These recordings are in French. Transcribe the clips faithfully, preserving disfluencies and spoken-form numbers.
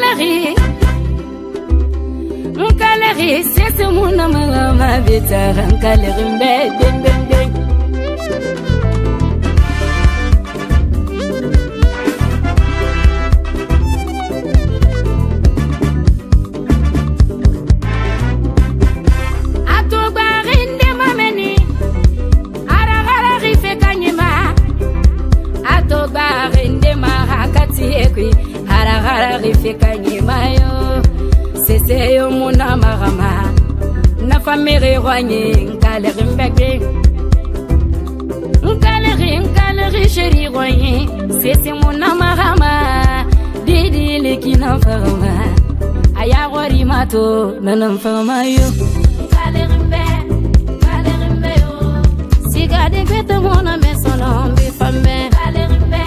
Nkaleri Nkaleri sese muna mama bitara Nkaleri mbe mbe mbe Hara hara rifika nyimayo sese yo muna marama na famille roanye Nkaleri mbege Nkaleri Nkaleri chéri roanye sese muna marama didi lekina farma aya wari mato nanam farma yo Nkaleri mbe Nkaleri mbe yo sigade kwete mona mesono mbi fambe Nkaleri mbe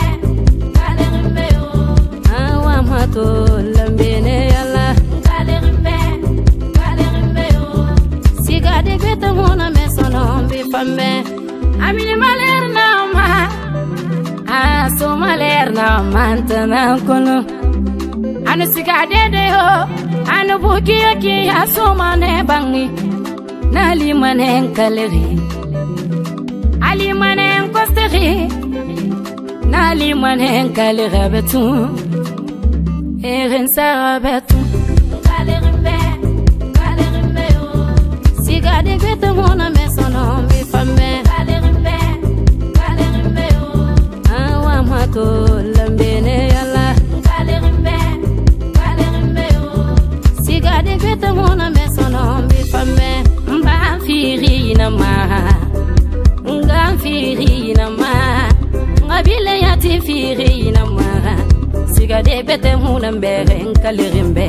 Mato lambene yalla Nkaleri mbe Nkaleri mbe yo sigade kwete mona mesono mbi fambe amini maler na ma ah so maler na mantana kono anu sigade de yo anu buki yoki aso mane bangi nali mane Nkaleri ali mane nkosteri nali mane Nkaleri betu Erin Sarabetu Nkaleri mbe Nkaleri mbe yo sigade kwete mona mesono mbi fambe Nkaleri mbe Nkaleri mbe yo awa mato lambene yalla Nkaleri mbe Nkaleri mbe yo sigade kwete mona mesono mbi fambe mba firi na ma nga firi na ma ngabile yati firi na ma sigade bete muna mbere Nkaleri mbe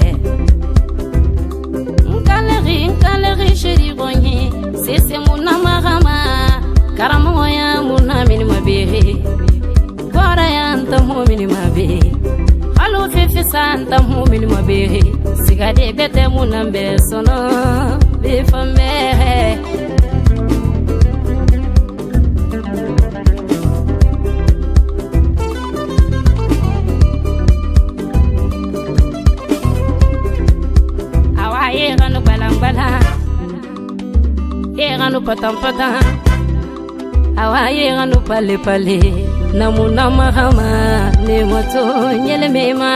Nkaleri Nkaleri chéri bonye sese muna marama karamo ya muna mini mabere gora ya ntamu mini mabere halo fefe santa mu mini mabere sigade bete muna mbe sono be famere Eranu patam patam awa eranu pale pale namuna mahama ne moto nyele mema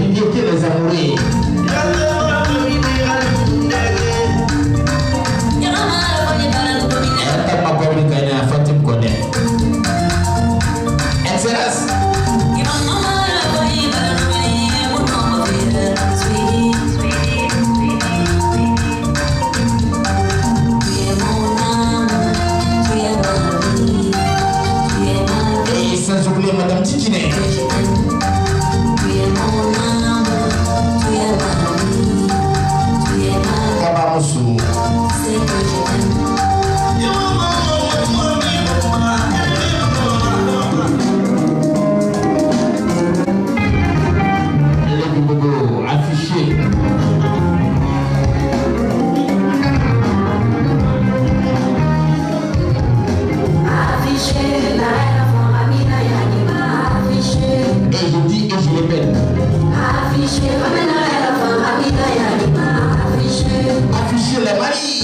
bibliothèque des amoureux. Madame Tikine. Baba Moussou. Le Bobo affiché. Affiché la et je dis et je répète. Afficher, afficher les maris.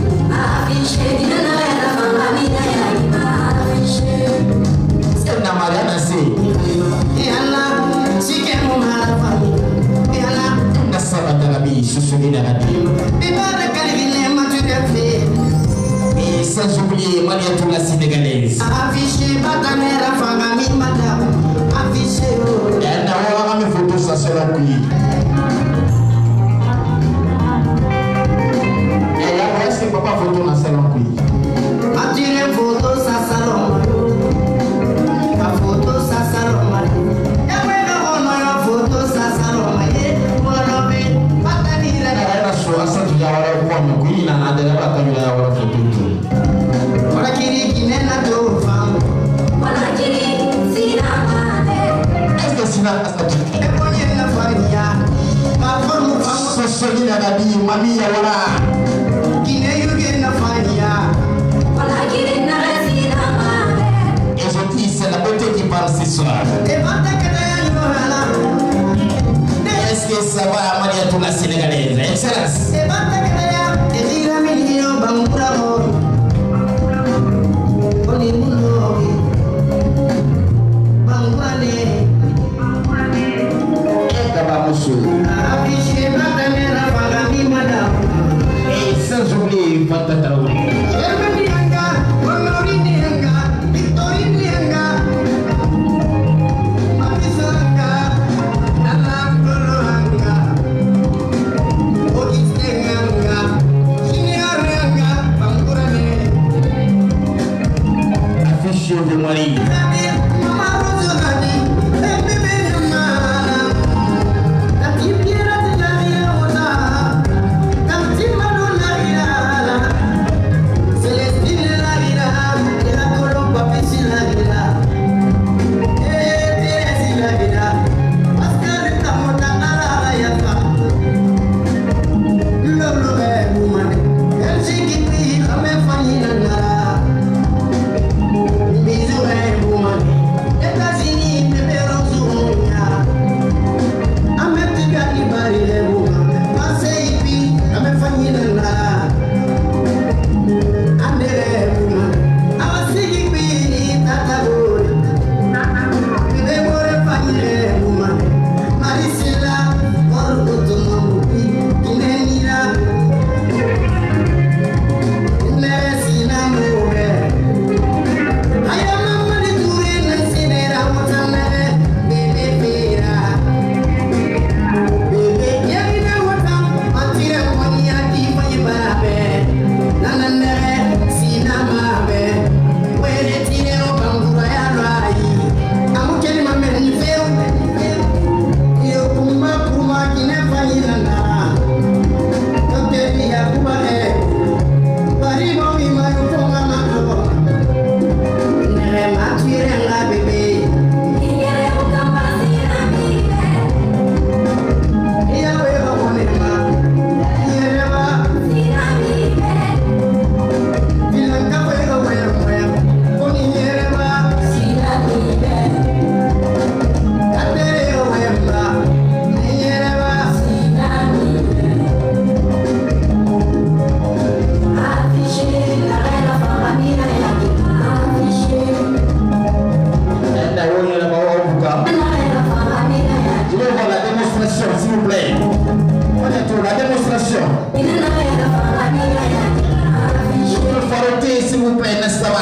C'est un mariage assez. Et Allah, si quelqu'un m'a la famille. Et Allah, n'a pas de la vie, ce serait la radio. Et pas de calviner, ma tu l'as fait. Et sans oublier, Mariatou la sénégalaise. Afficher, pas ta mère, la famille, madame. Afficher, oh. Et elle n'a pas mes photos, ça sera pris. Et là, c'est papa photo dans salon pris. Ma tire photo, ça salon. Ma photo, ça salon. Et voilà, on a la photo, ça salon. Et voilà, pas ta vie, la vie. Elle a choisi, ça tu as la photo, mais oui, il en a déjà pas ta vie, la photo. Voilà qui dit qu'il n'est pas de femme. Voilà qui dit, si la mane. Est-ce que c'est la famille? Et pour y la famille, ma femme ou femme. Ce serait la vie, mamie, voilà. Qui n'est eu que la famille. Voilà qui dit, n'a pas si la mane. Et je dis, c'est la beauté qui parle ce soir. Et voilà que est-ce que ça va, Mariatou la sénégalaise? Excellence. Et voilà que et il a mis le bambou. Et sans oublier Fanta Taouri. Affiché de Marie. La Attention. Je peux faroter s'il vous plaît, n'est-ce pas?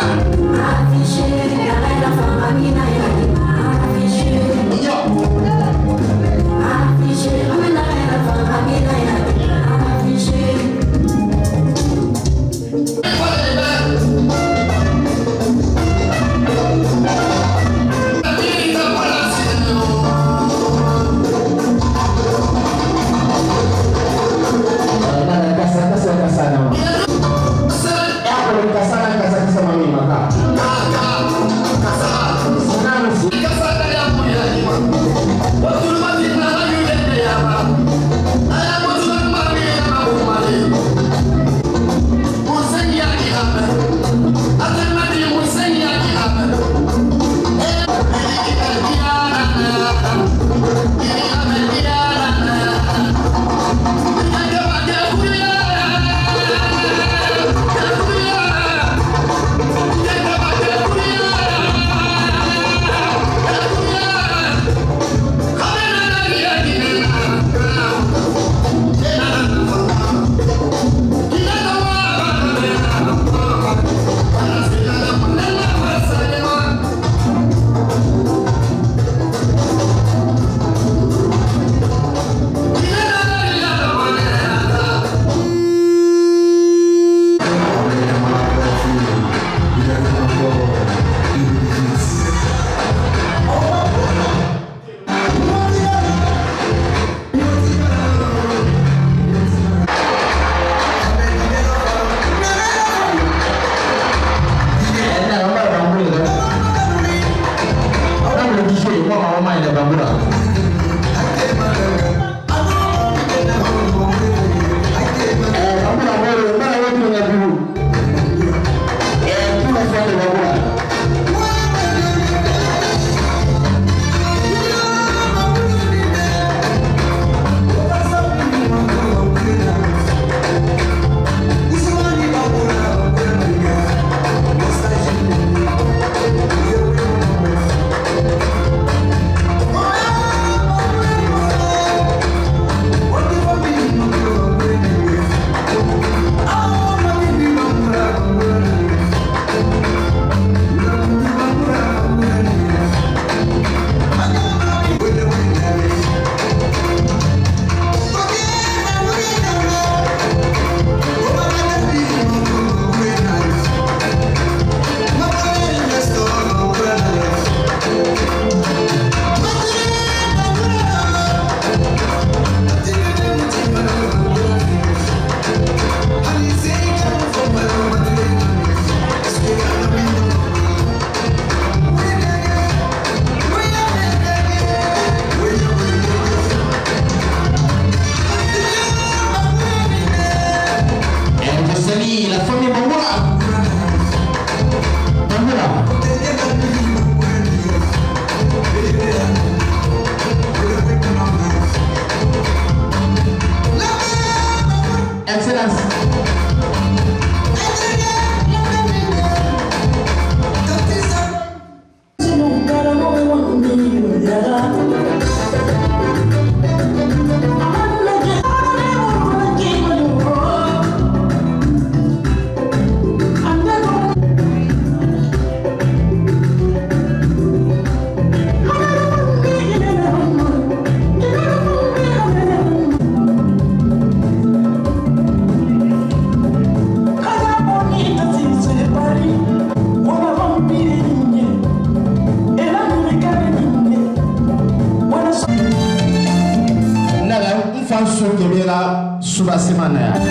Suba semana ya.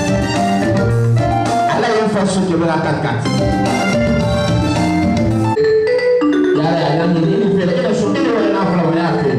Ala yang fasu ke berakat kat. Ya ya yang ini ini fere ini so ini wala na fala wala ke.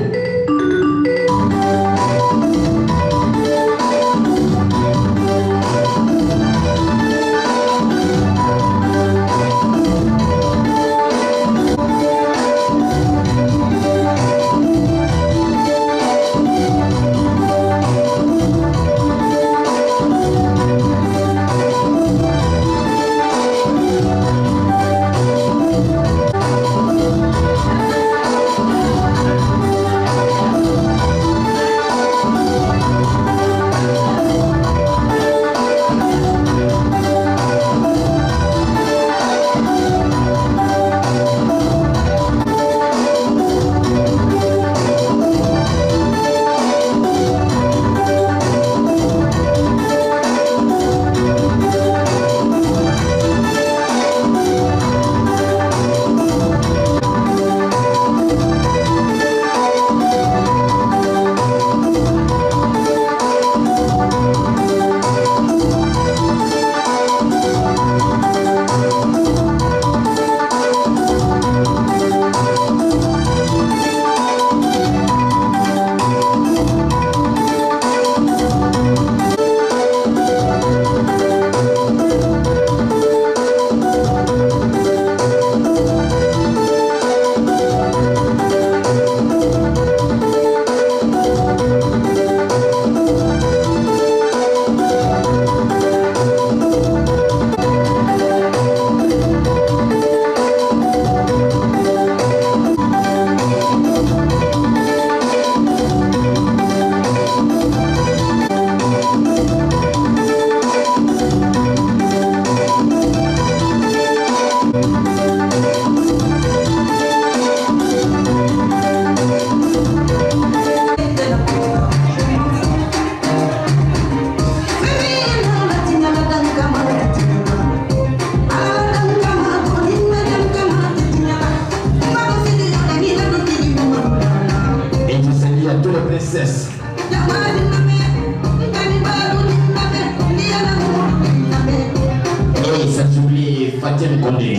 Et sans oublier Fatim Kondé,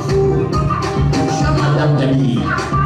Madame Dami.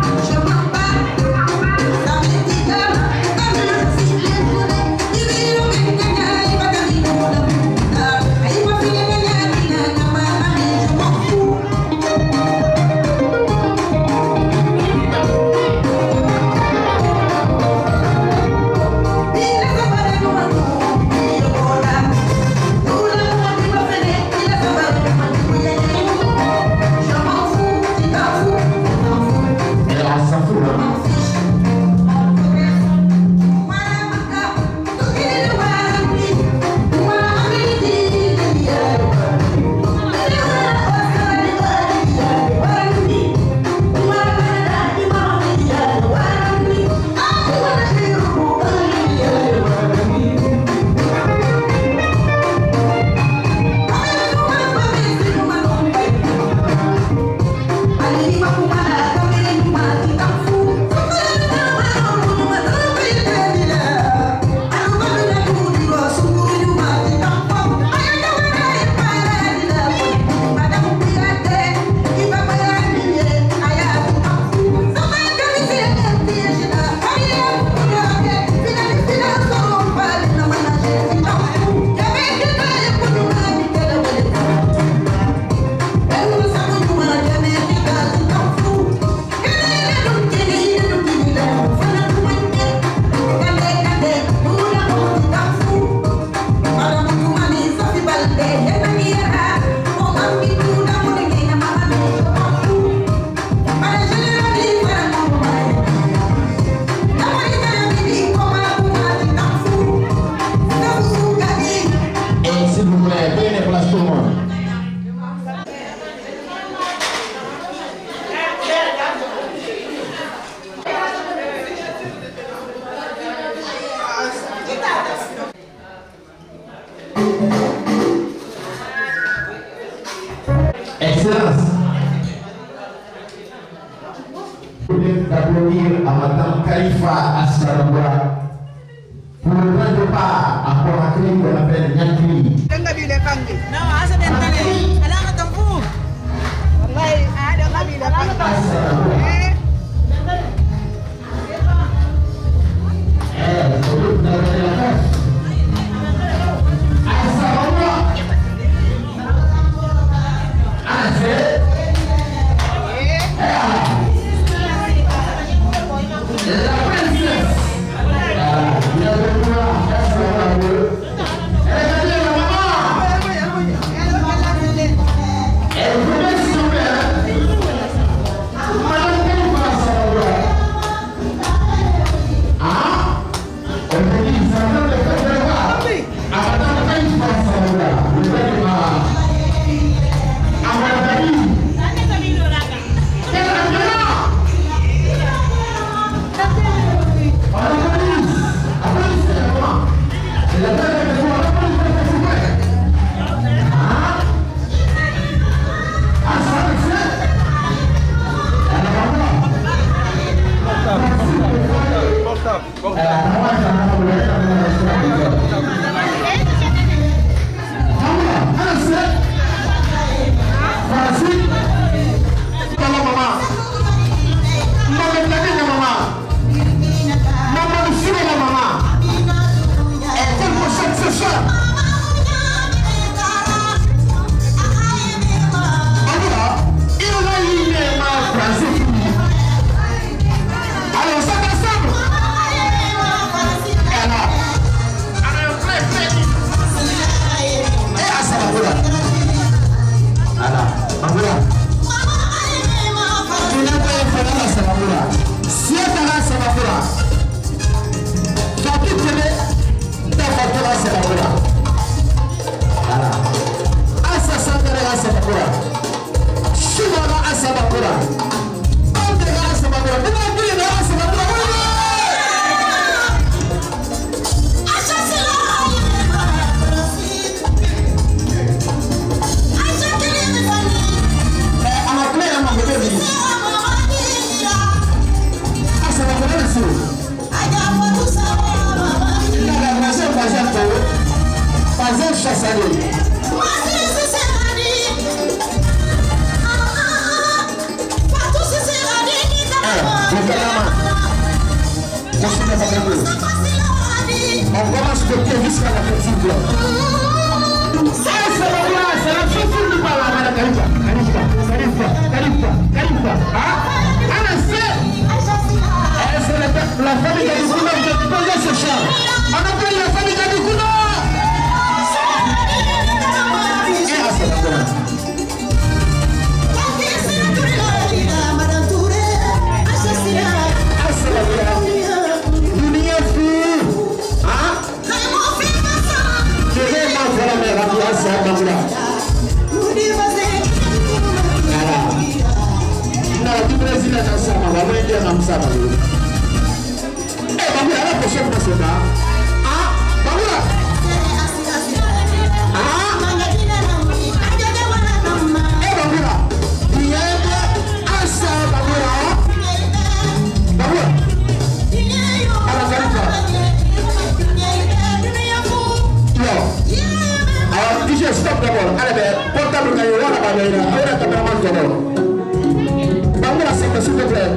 Excellence. D'applaudir à Madame Khalifa Assaroua pour le point de part à Conakry qu'on appelle Nyakri. Hey, On commence de pied jusqu'à la petite bloc. Ça, c'est la gloire, c'est la chaussure du parle, madame Kalifa. Kalifa, Kalifa, Kalifa, Kalifa. Hein? Alors, c'est. C'est la famille Kadikouna qui a posé ce chant. On appelle la famille Kadikouna. Et à ce moment-là. Stop d'abord. Allez, portable, il y a la balle, il y a la caméraman d'abord. Vamos là, s'il te plaît.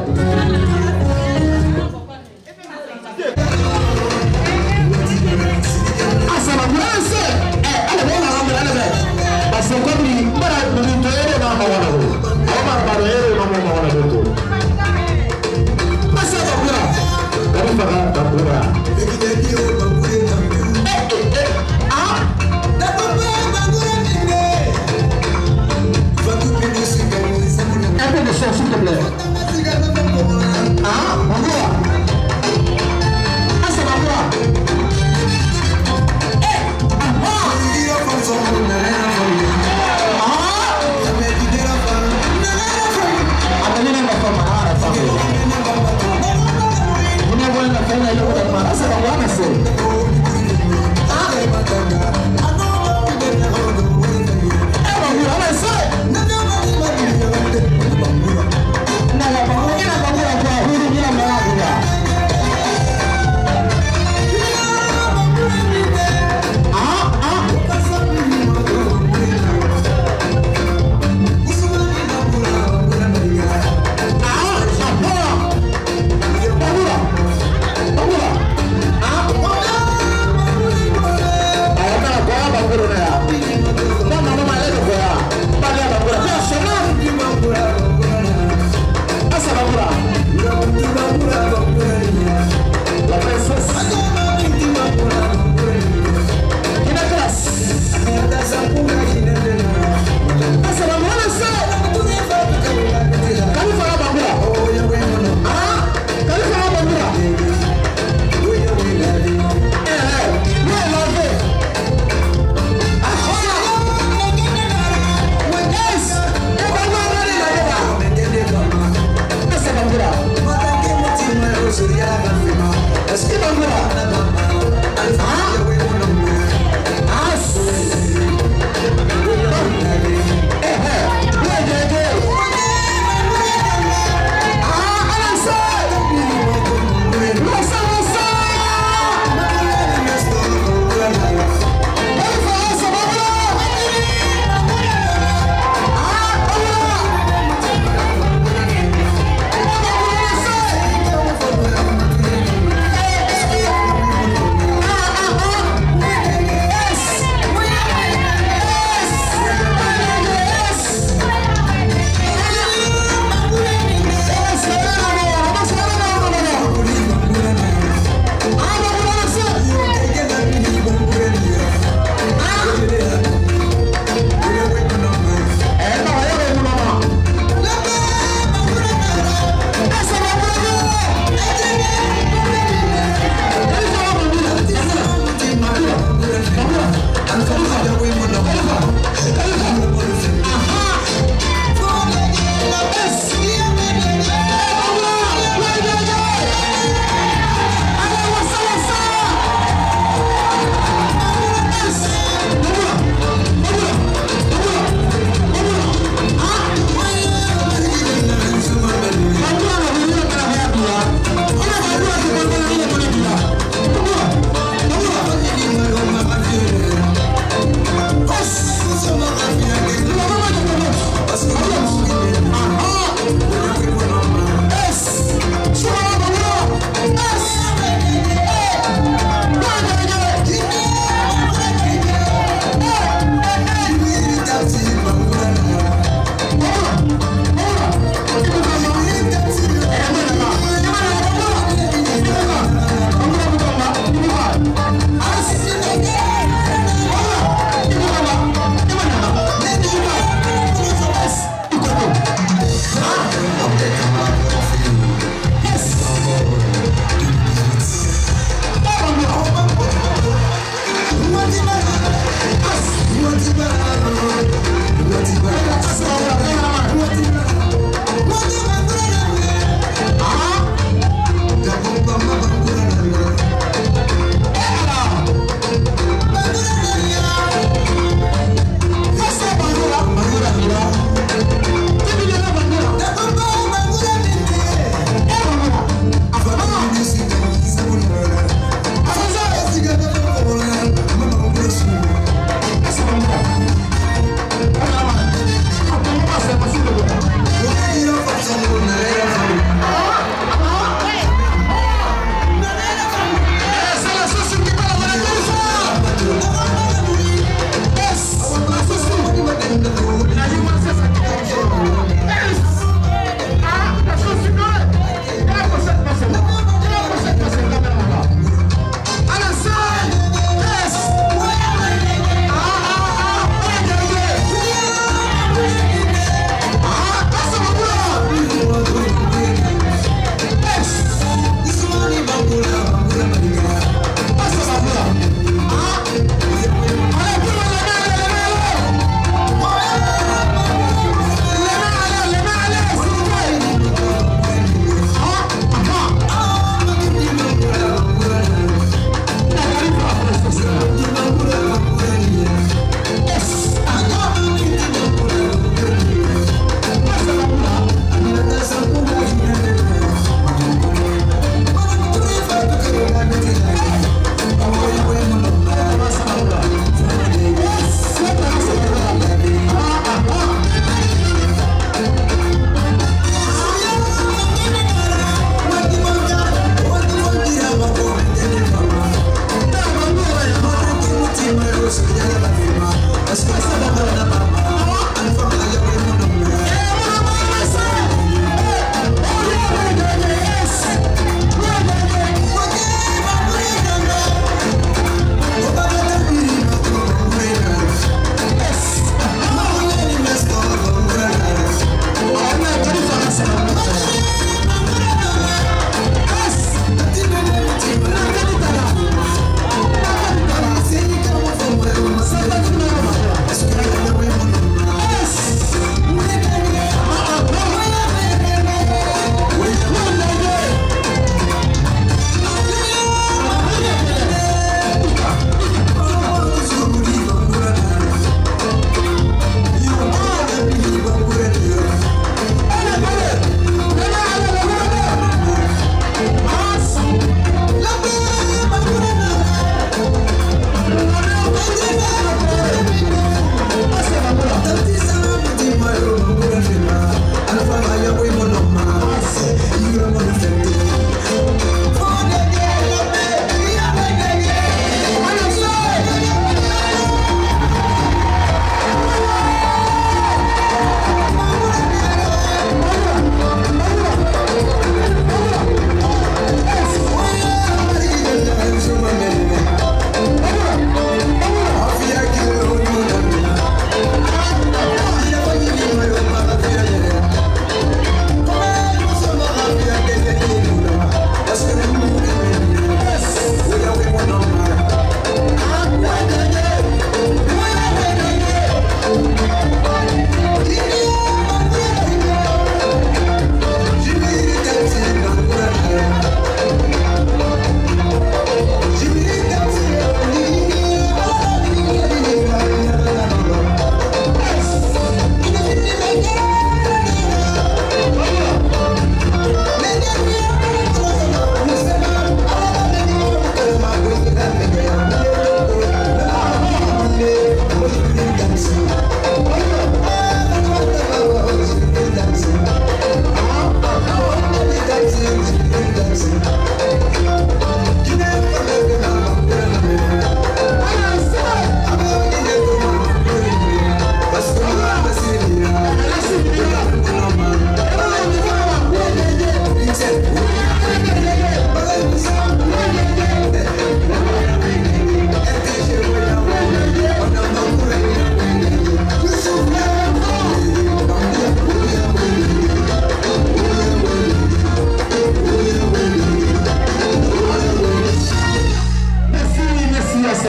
Ah, ça va bien, c'est. Allez, bon, allez, allez, allez. Parce que comme il va nous donner dans ma voix, on va parler dans ma voix. Mais ça va bien. On va faire un peu là. Ah!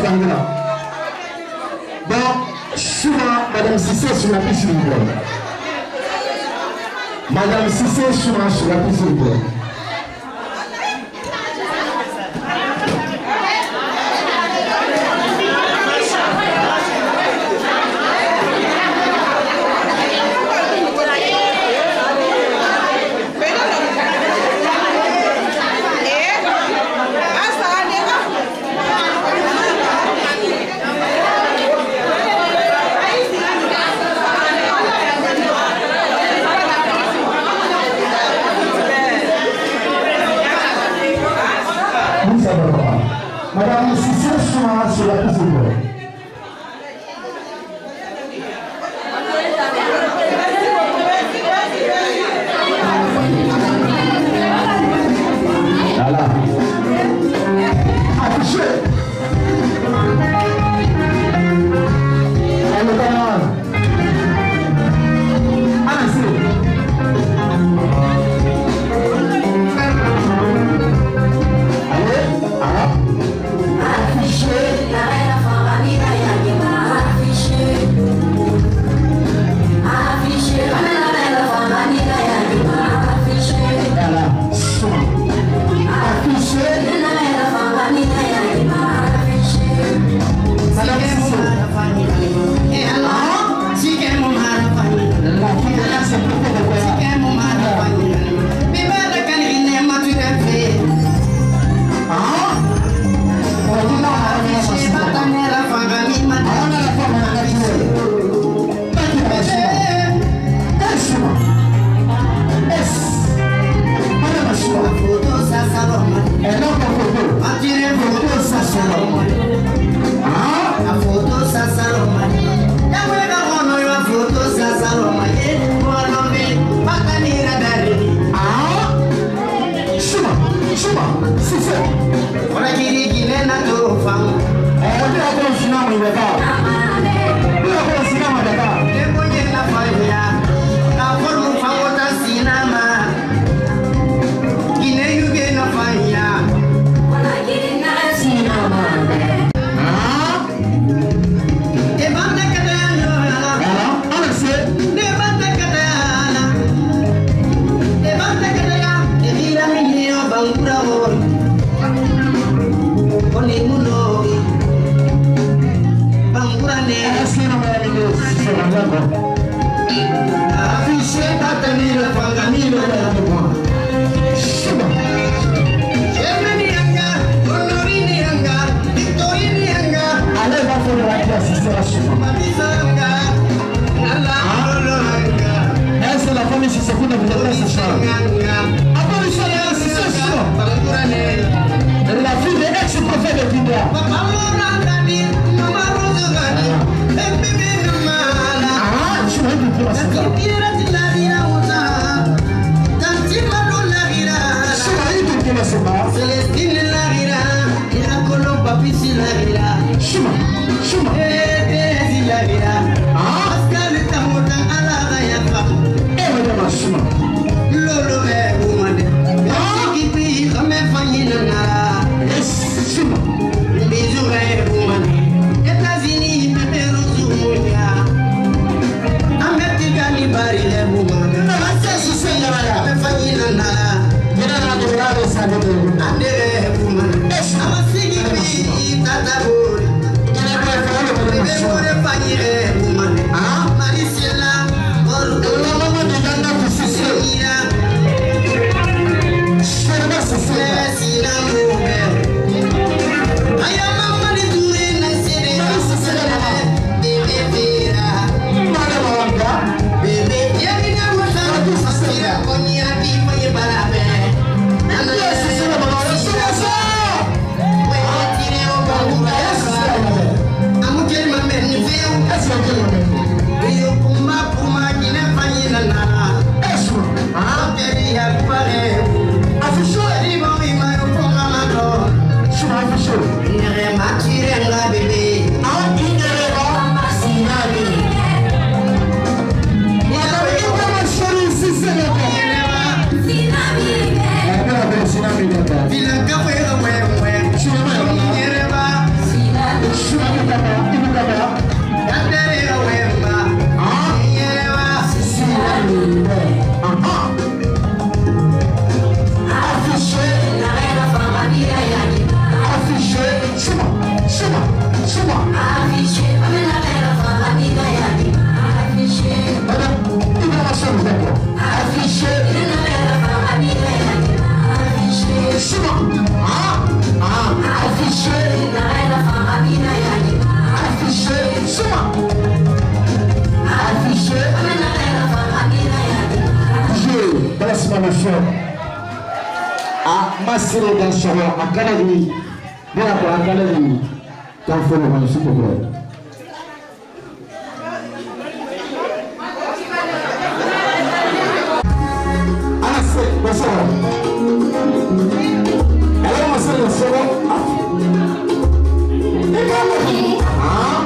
Donc, souvent, Madame Cissé sur la piste du bois. Madame Cissé souvent sur la piste du bois. Madame Cissé souvent sur la piste du bois. Voilà. Affiché. Elle est pas mal. Tata danseur. Ah, Massiré danseur, à Canadi. Bien après, à Canadi. Quand faut le voir, s'il vous plaît. Ah, c'est, danseur. Alors, on s'est lancé. Ah.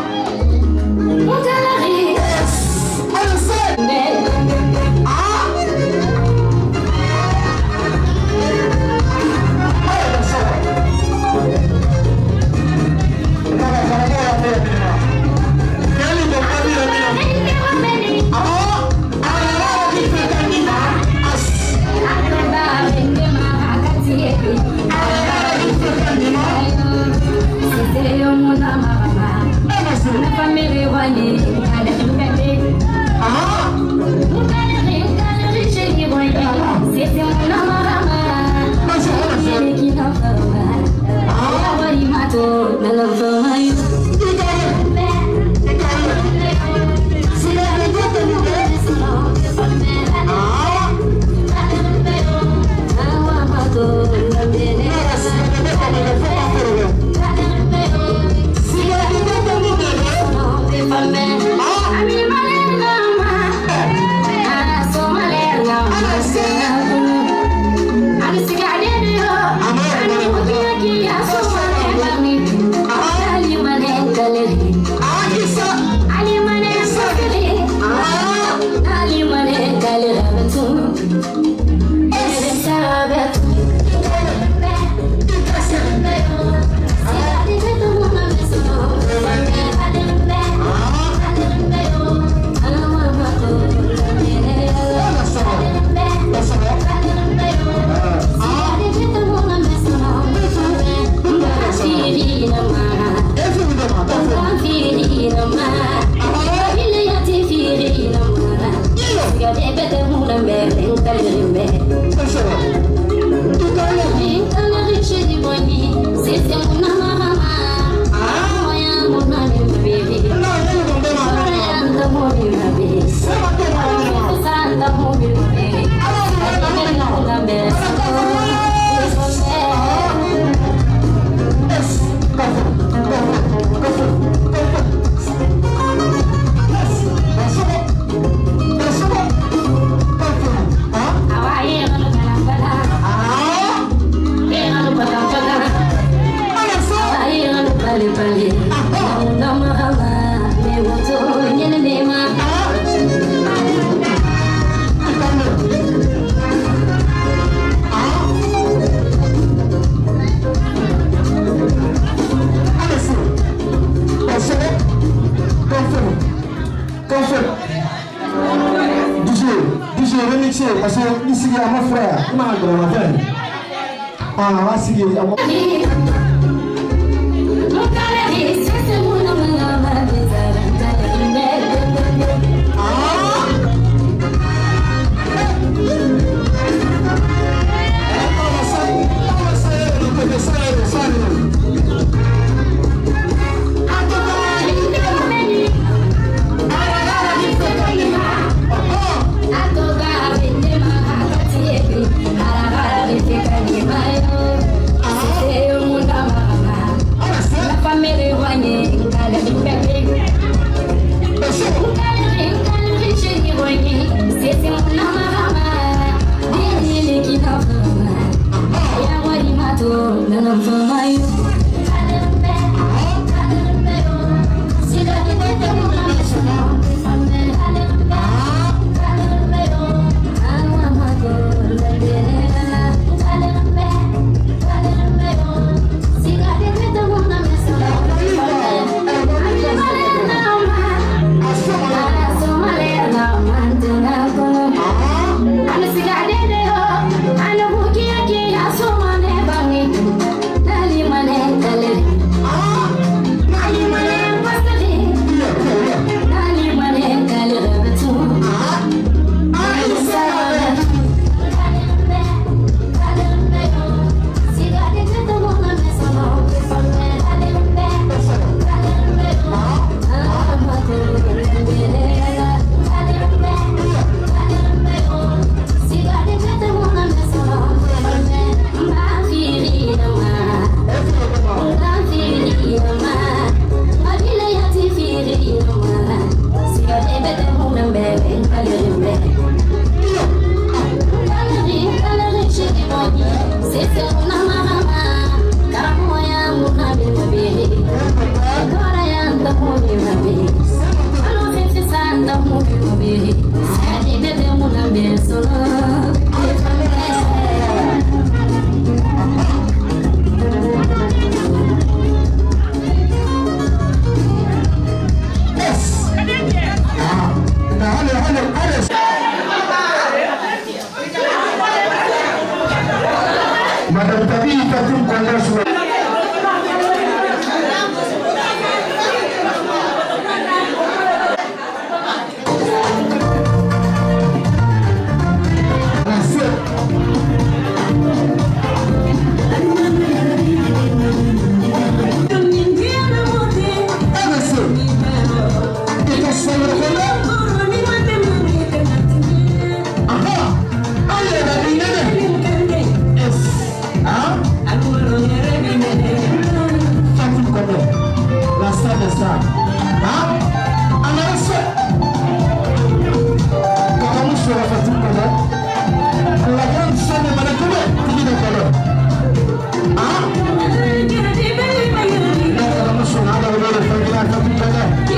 Parce que ici, il y a mon frère. Comment on va faire? Ah, on va seguir. Eu understand? Huh? And I said, comment je vais faire tout le temps? La grande somme de Malakoué, tu dis d'accord? Hein? La grande somme de Malakoué,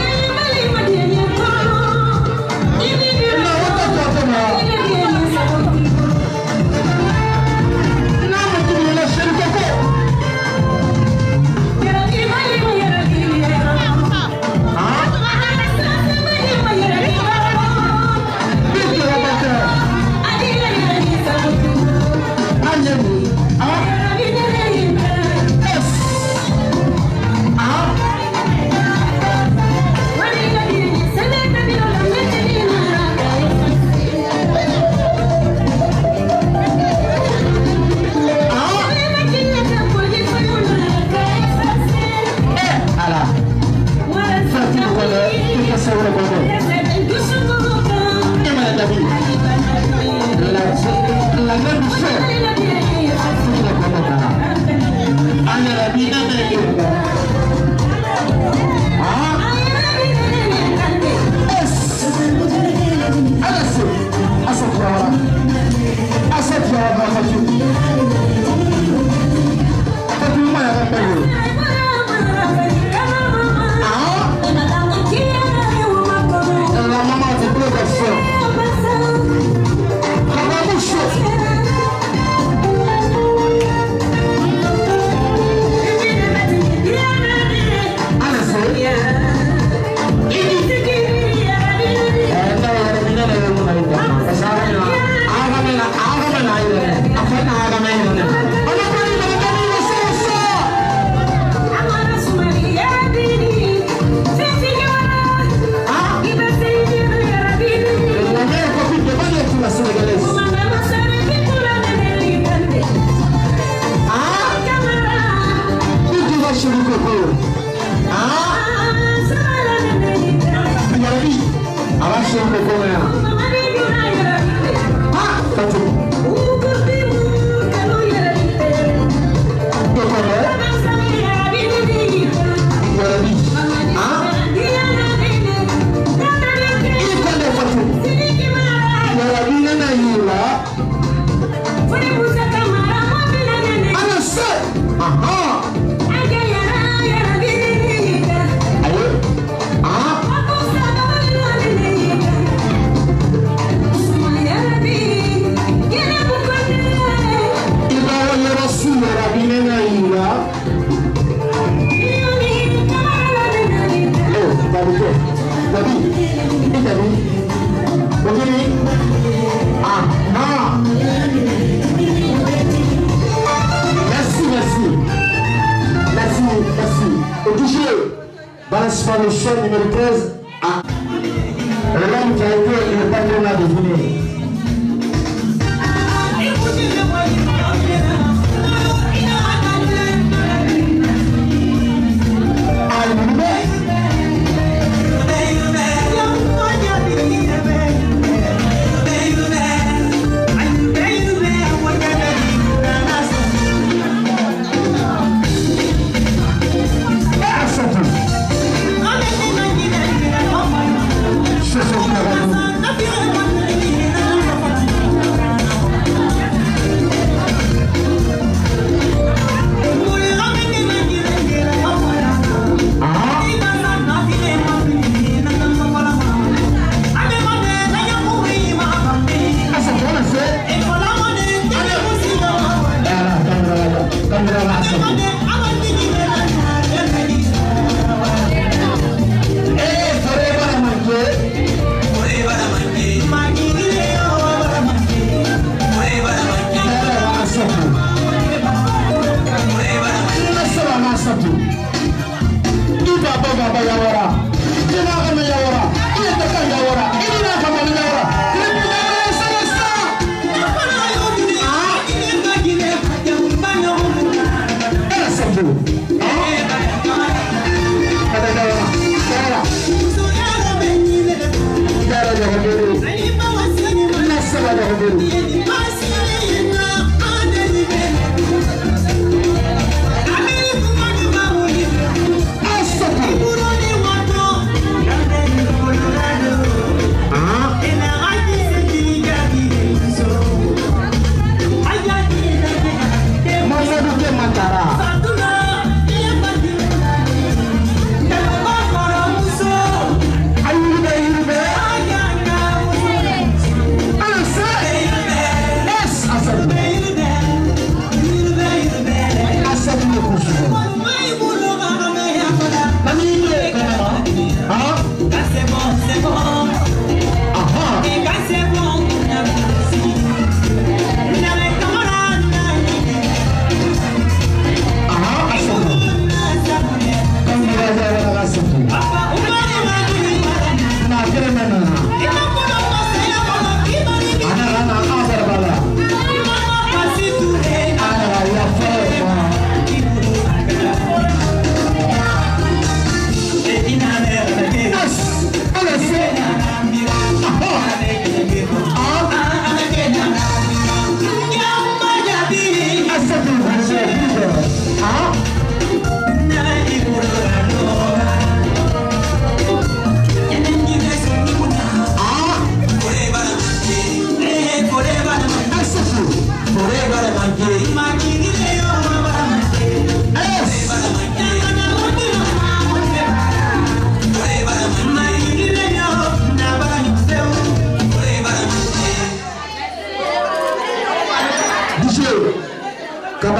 balance par le chef numéro treize à l'homme qui a été le patron à devenir. Nothing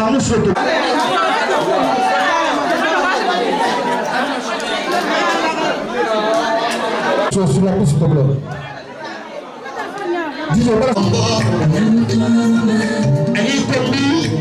nous souhaitons. Sur la piste, s'il te plaît. Dis-le, voilà. Elle est permis.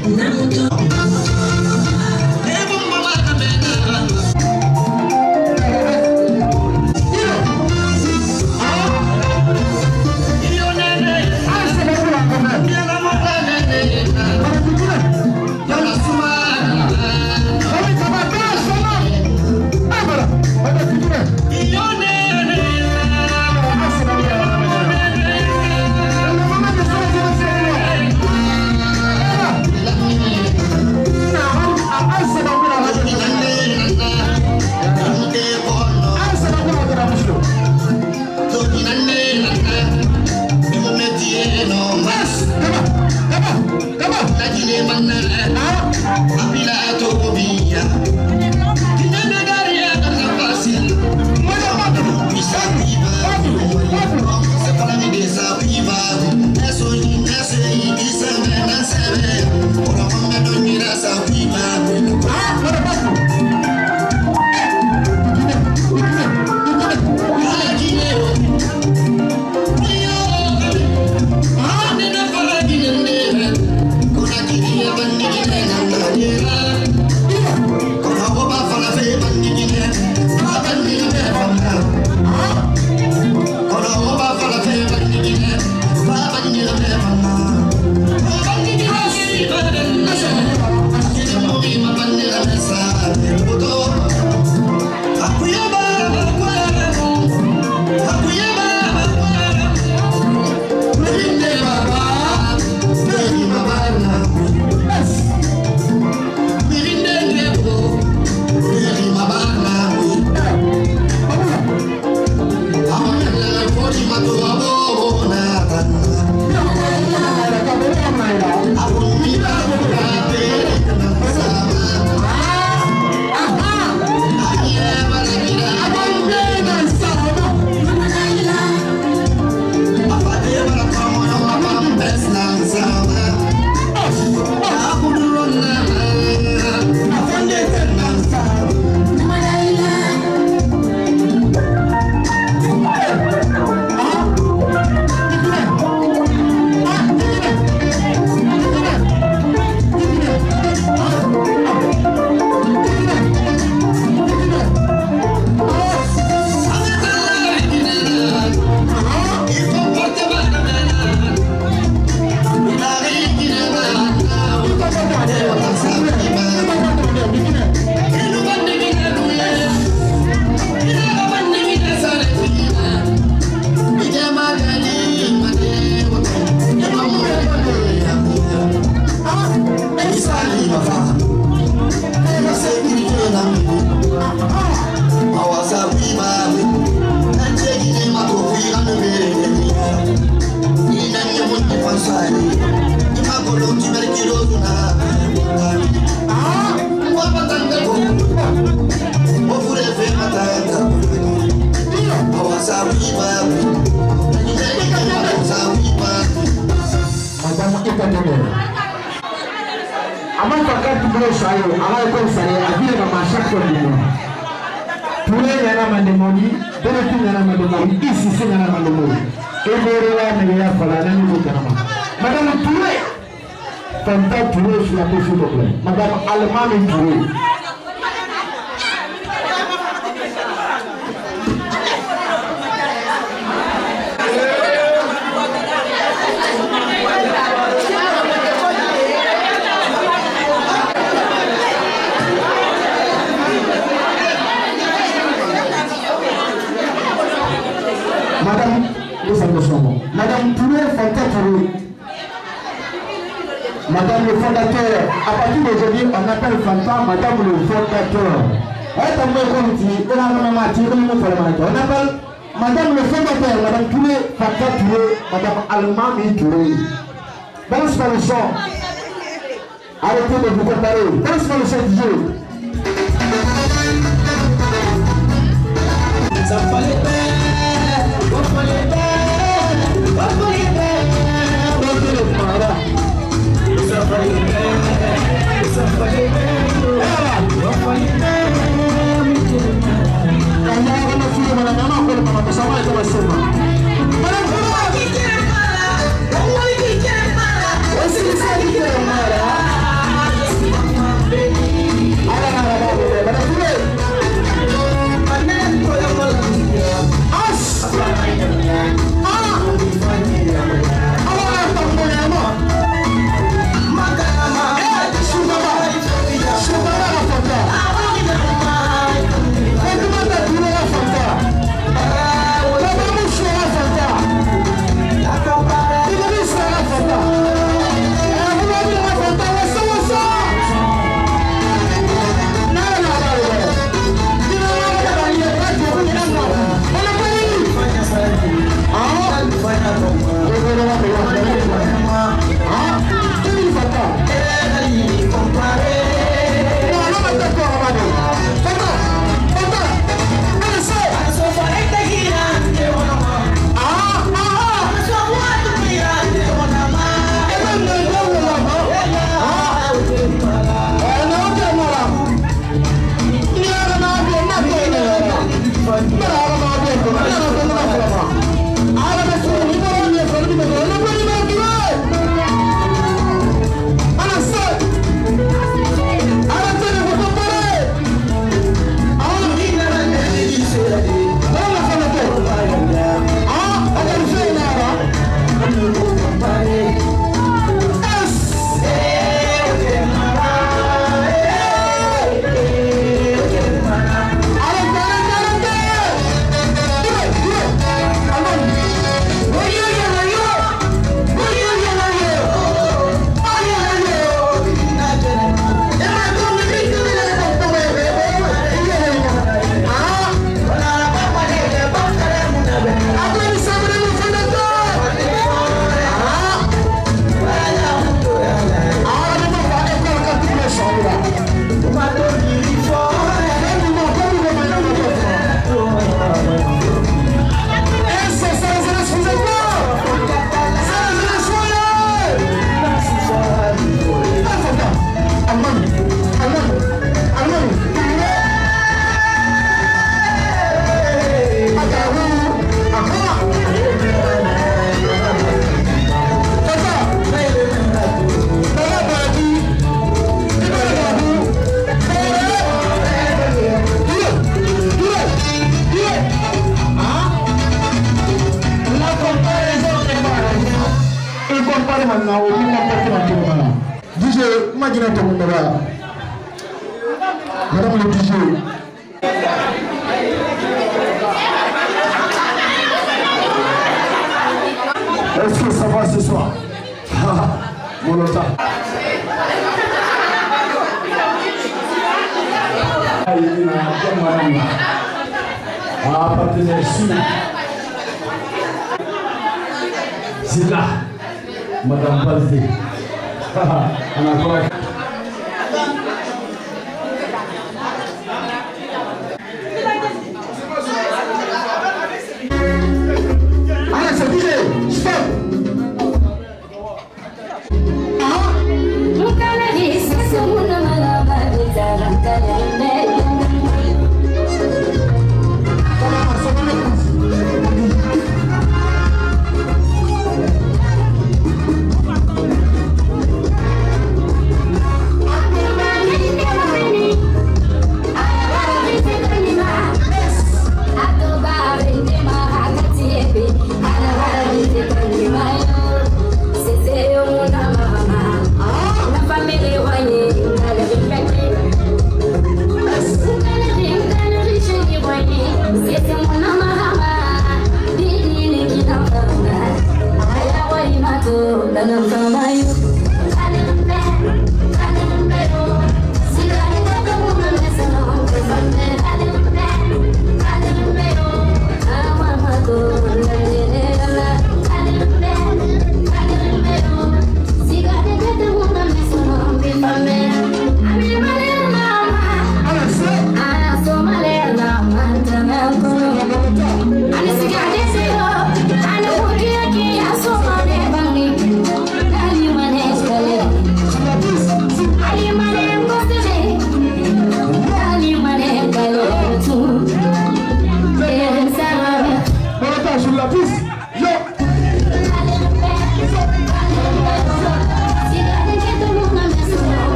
Avant que tu bloques ça, avant que ça ait à dire dans ma chaque fois. Pour les gens qui ont demandé, pour les gens qui ont demandé, ici c'est un demandé. Et vous avez dit que vous avez dit Madame Touré, Tanta Touré sur la question de Touré. Madame Allemande Touré. Madame, Madame Touré, Fanta Touré. Madame le fondateur. À partir d'aujourd'hui, on appelle Fanta Madame le fondateur. On appelle Madame le fondateur, Madame Touré, Fanta Touré, Madame Allemande Touré. Balance pas le son. Arrêtez de vous comparer. Balance pas le son du jeu. Ça fallait na o ni ma porte na tuma. D J, imagine to mo ba. Madame le D J. Est-ce que ça va ce soir? Mon lota. Ah, partenaire sûr. C'est là, Madame Balzé. On a quoi? Allez, c'est D J, stop.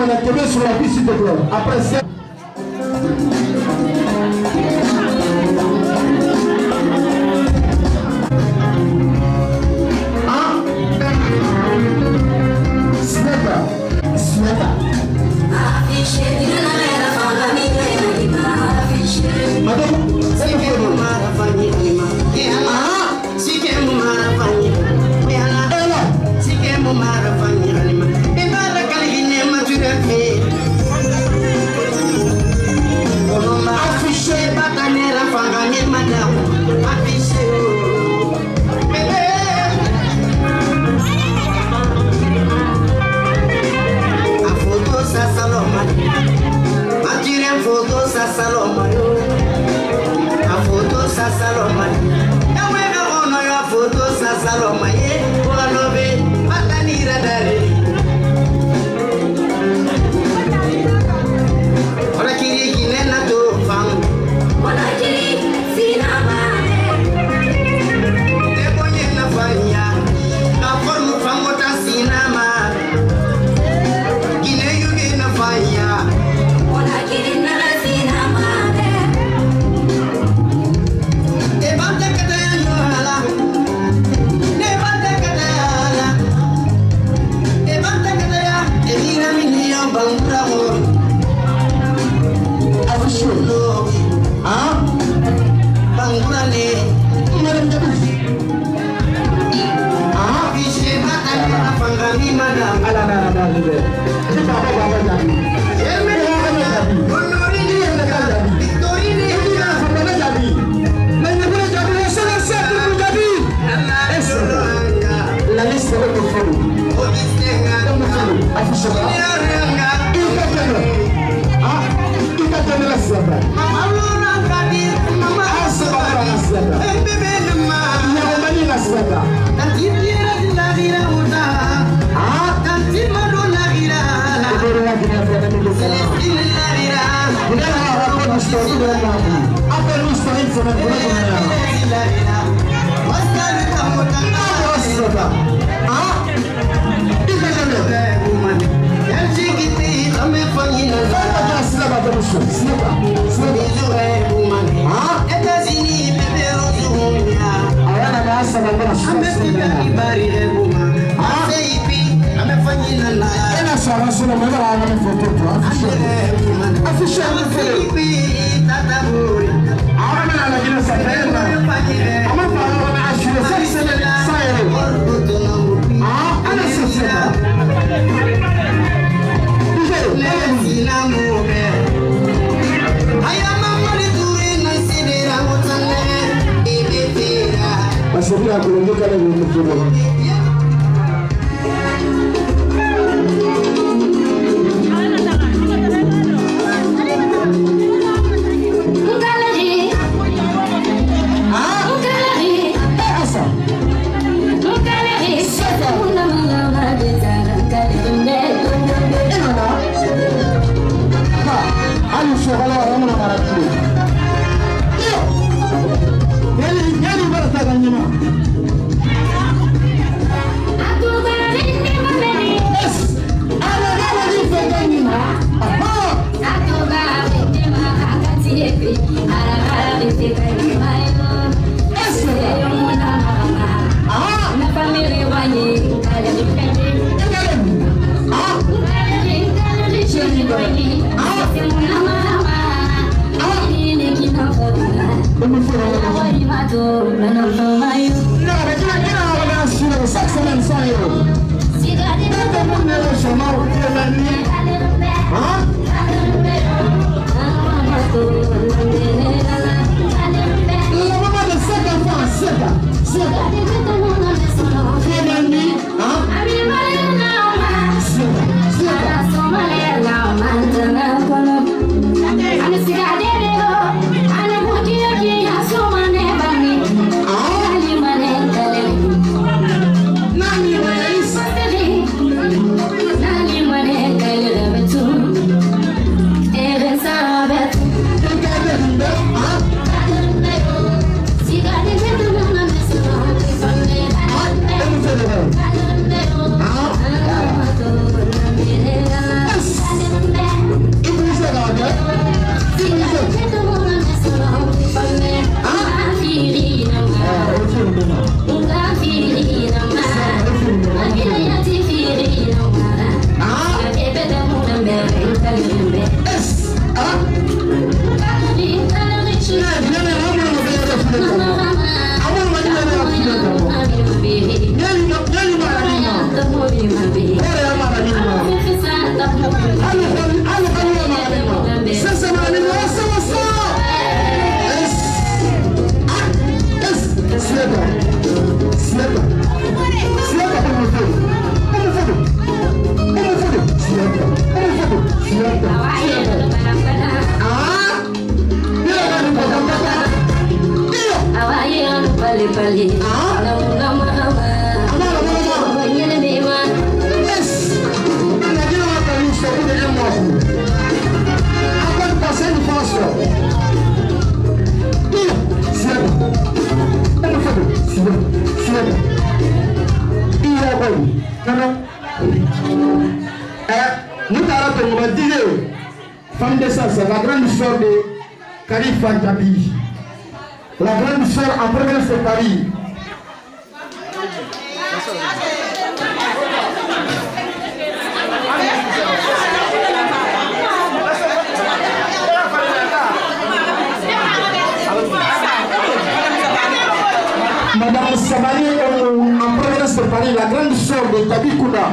la tomber sur la piste, s'il te plaît. Après ça. Nani on va dire, femme de ça, c'est la grande sœur de Khalifa Jabi. La grande sœur en province de Paris. Madame Sabali en provenance de Paris, la grande sœur de Tabi Kouda.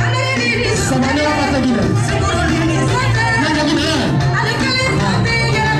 Seguro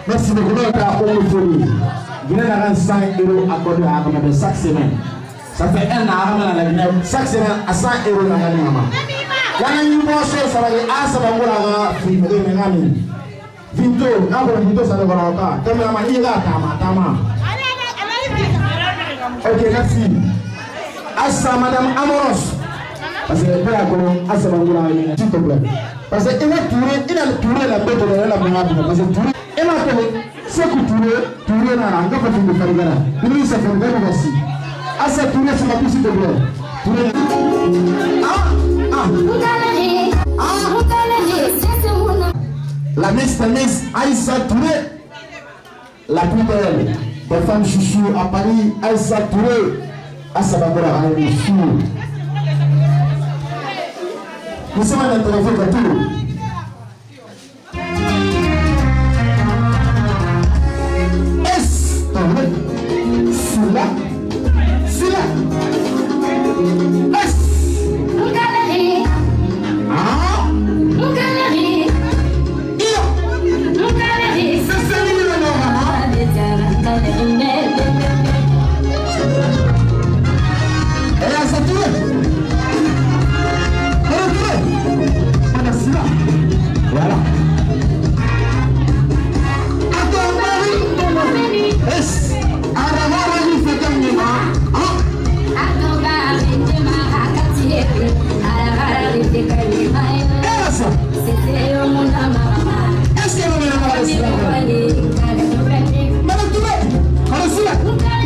Merci beaucoup. Nous avons une folie. Guinée a cent euros accordés à Agamada chaque semaine. Ça fait un an à la Guinée. Chaque semaine à cent euros dans la Guinée. Quand on a une bonne chose, ça va être à ce moment-là. Vinto, quand on Vinto, ça ne va pas. Comme la manière là, tama, tama. Ok, merci. Assa, Madame Amoros. Parce que le père a commencé à se rendre s'il te plaît. Parce qu'il a tourné, il a tourné la bête de la main. Parce que tourné, il a tourné, c'est que tourné, tourné dans la main, il faut faire le gars. Il s'est fait le gars aussi. Assa, tourné sur la piste, s'il te plaît. Tourné. Ah, ah. La Miss, la Miss, Aïssa Touré, la plus belle des femmes chouchou à Paris, Aïssa Touré, Assa Bambara, à une chou. Nous sommes à l'interview de tout. Est-ce c'est là? C'est là? Est-ce ah? Voilà. Est-ce à la il fait comme moi? Est-ce que vous m'avez Madame Touré, allez-y là.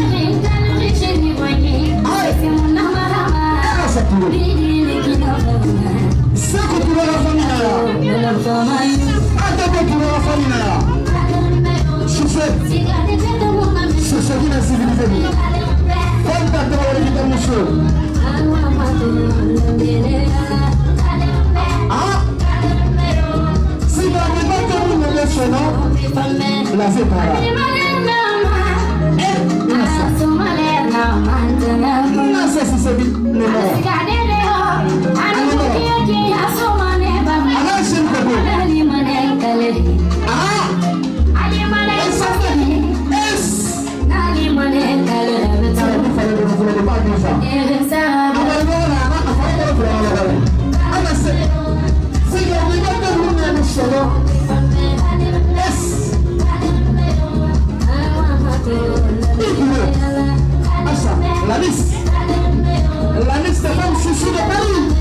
C'est que tu vas la famille là. Attends que tu vas la famille là. Chauffeur. C'est ce qui m'a civilisé. Comme ta théorie de monsieur. Ah. Si tu n'as pas de monde de ce nom, la fête par là. Non, ça c'est vite. La liste, la liste des femmes chouchou de Paris.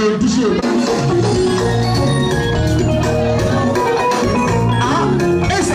le D J. Ah, et ça?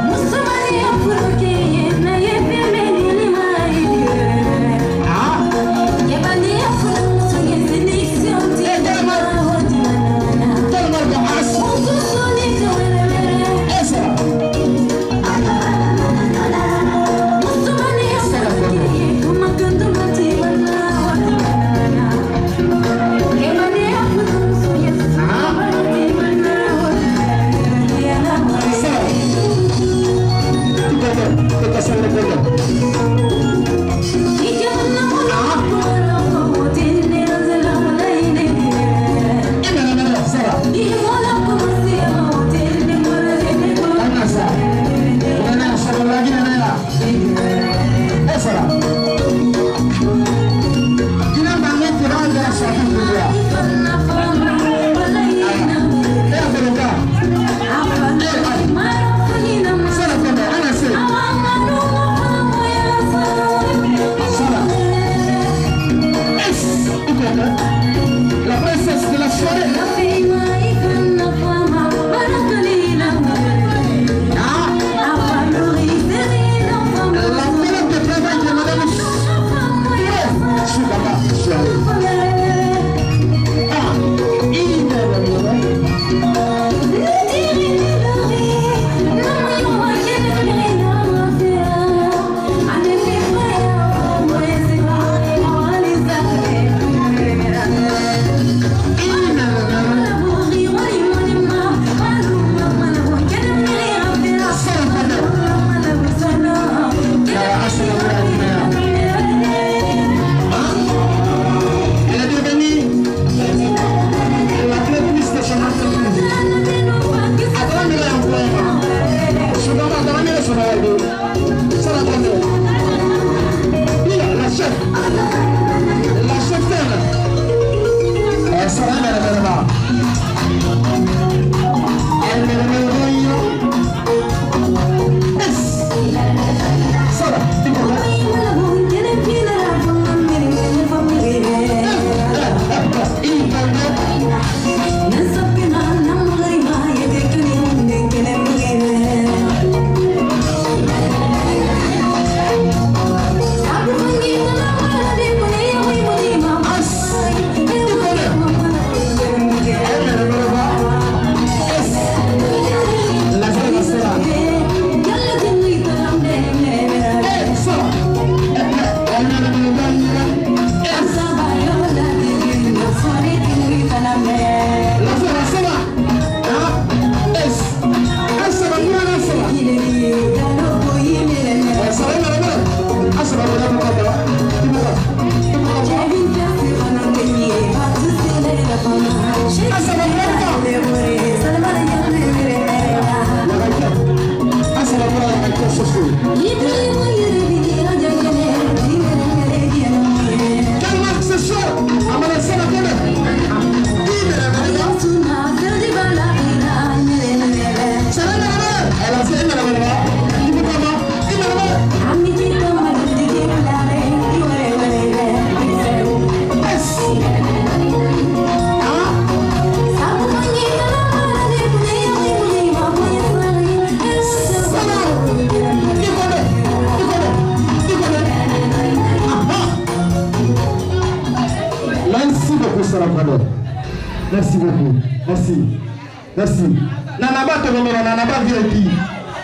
Merci beaucoup. Merci. Merci. Nanaba te venir, Nanaba V I P.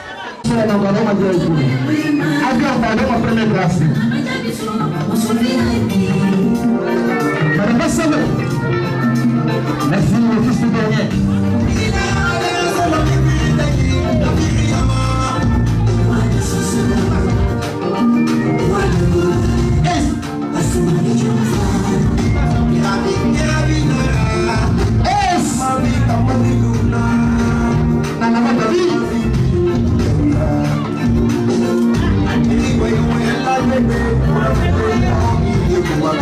Je suis un engagement V I P. Agir par ma première classe. Madame Bassam. Merci, le fils du dernier. What?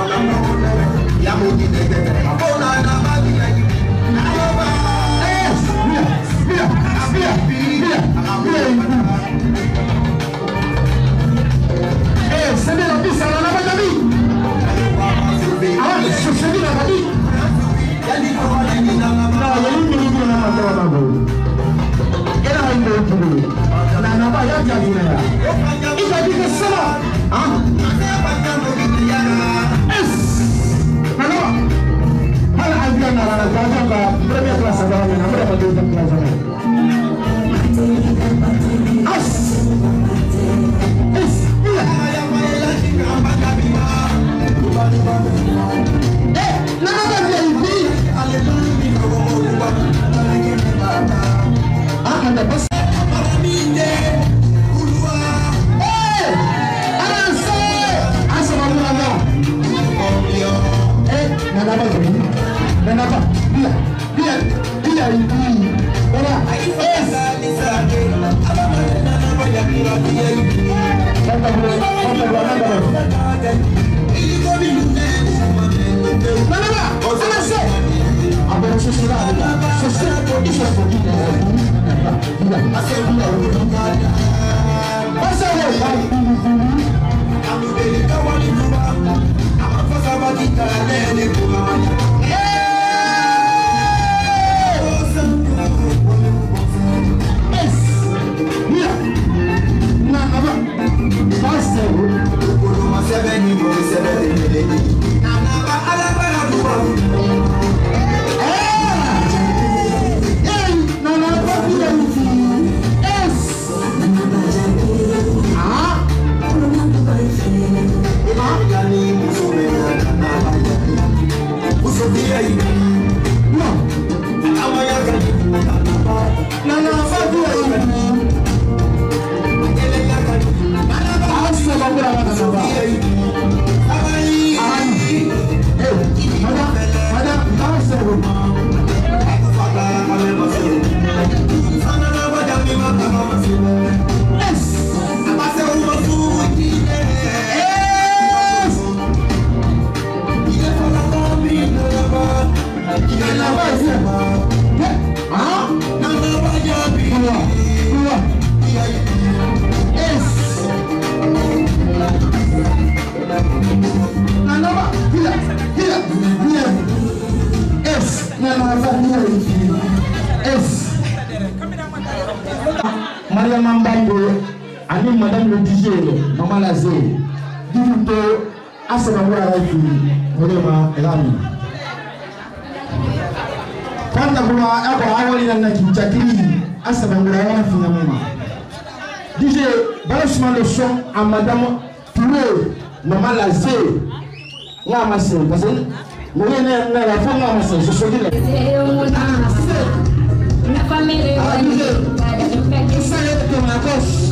Mariam Mbambo, ani Madame le D J, Maman Lazé, Divuto, Asabamura Rafi, Modema Rami. Kanda kuma ako awali na kichakiri Asabamura Rafi na mama. D J, balance le son à Madame Touré, Maman Lazé. Nga masé, parce que nous venons na la femme nga masé, je suis là. La famille Ça y est, ma gauche.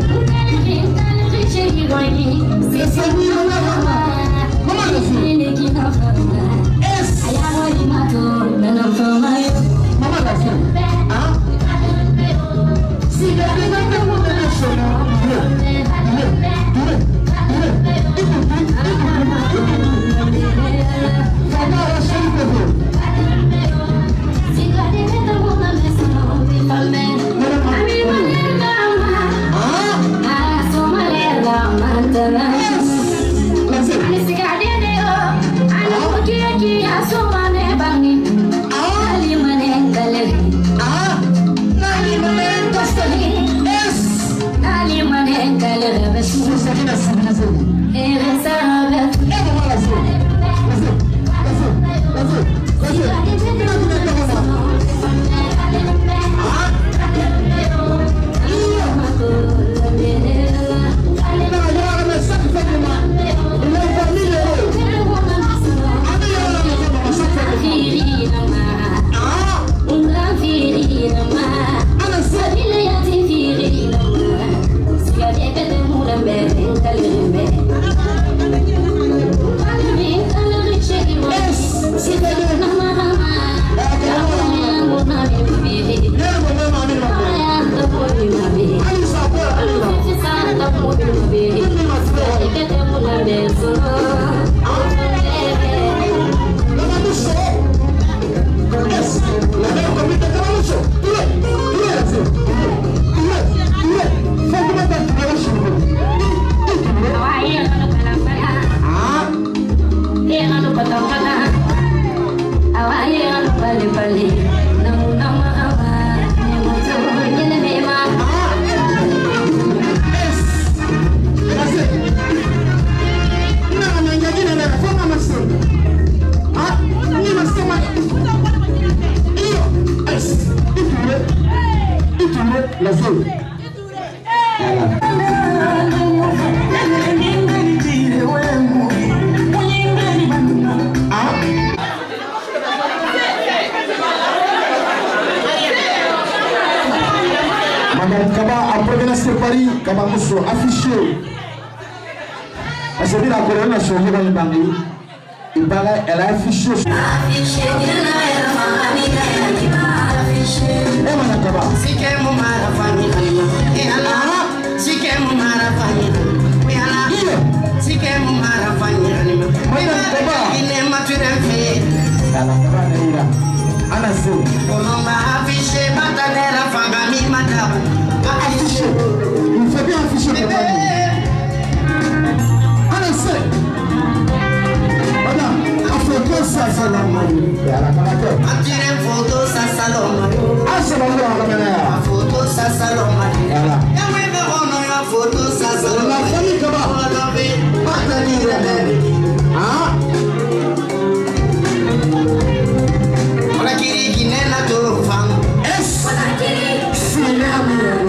c'est ça. Comment le fait? Est-ce Maman l'a fait. Hein? Si il y a des gens qui ont des choses, Let's Affiché. Parce que la couronne a changé dans le banquier. Il paraît, elle a affiché. Il faut bien afficher le panier. Allez, c'est. Madame, la photo, ça salon. Et à la caméra. Attirer une photo, ça salon. Ah, c'est bon, la caméra. La photo, ça salon. Voilà. Et oui, mais on a la photo, ça salon. La famille, comment? On l'a vu. Partenir la belle. Ah. On a qui qui n'est la tour femme. Est-ce? C'est la meilleure.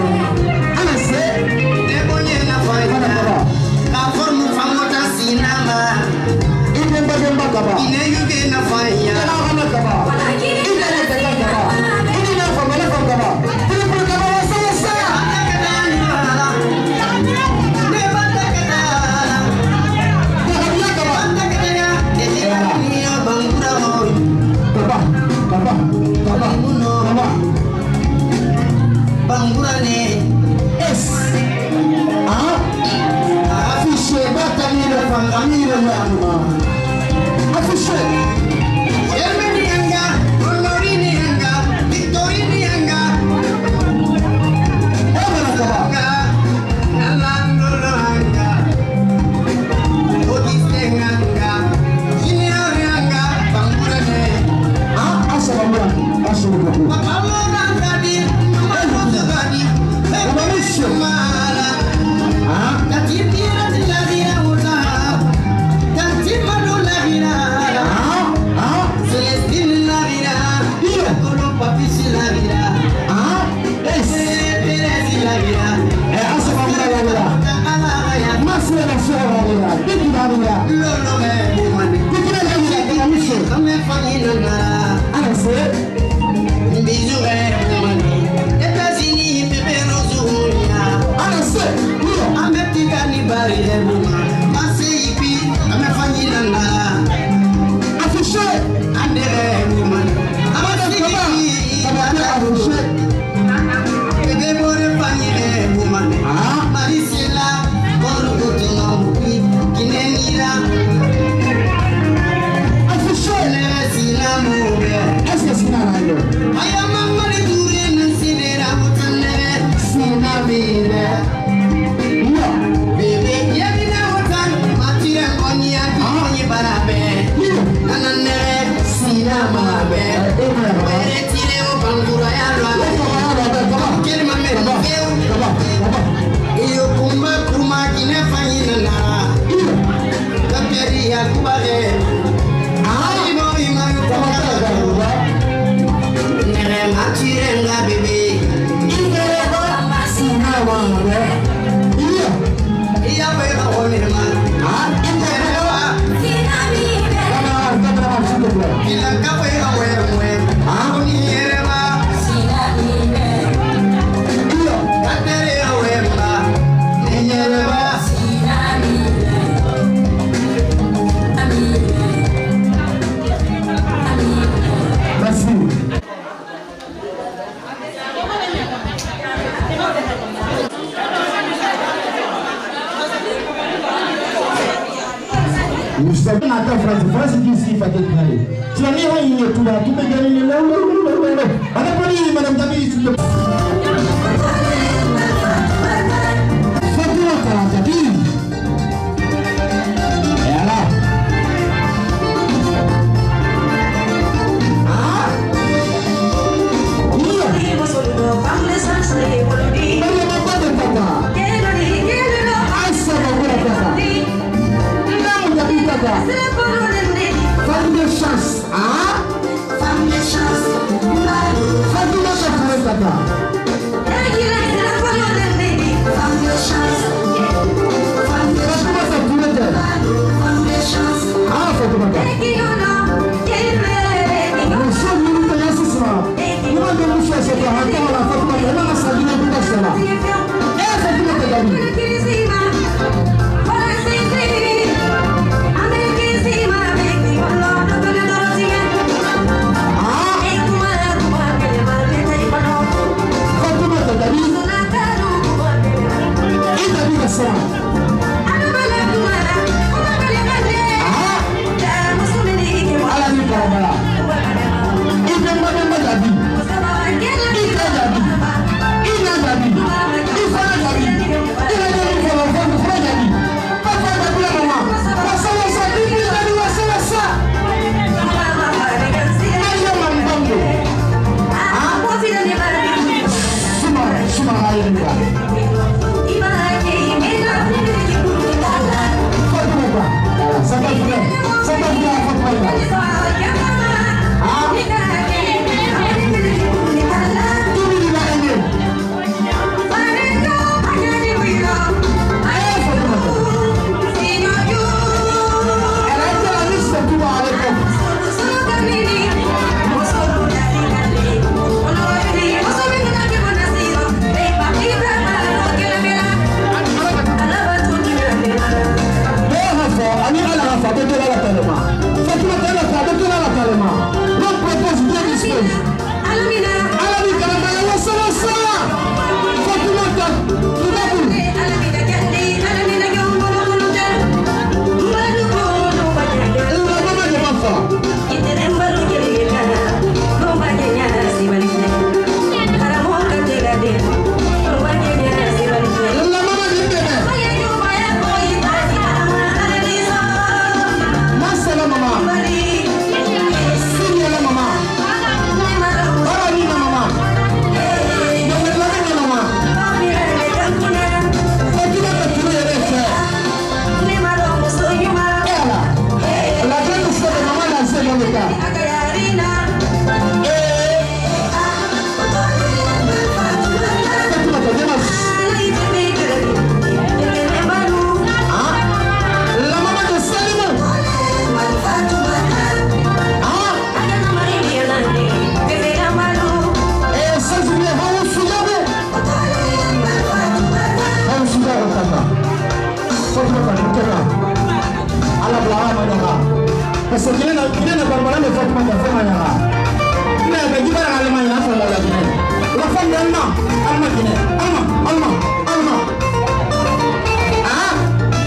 Parce que Guinée n'a pas parlé de Fatima de Famayara. Mais avec Guinée, l'Allemagne a fait la Guinée. La femme d'Allemagne, Allemagne Guinée. Allemagne, Allemagne, Allemagne. Ah?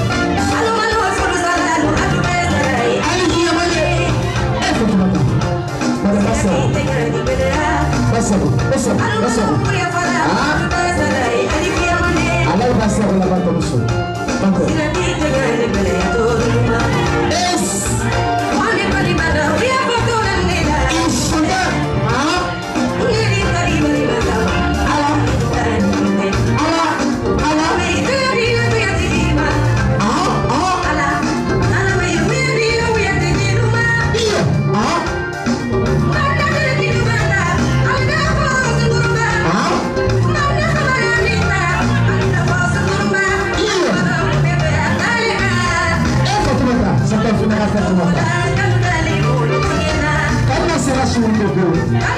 Allez, Guinée, allez. Eh, Fatima. Voilà, passe-le. Passe-le, passe-le, passe-le. Ah? Allez, passe-le là-bas comme ça. D'accord. Yes. Comment sera sur le coco?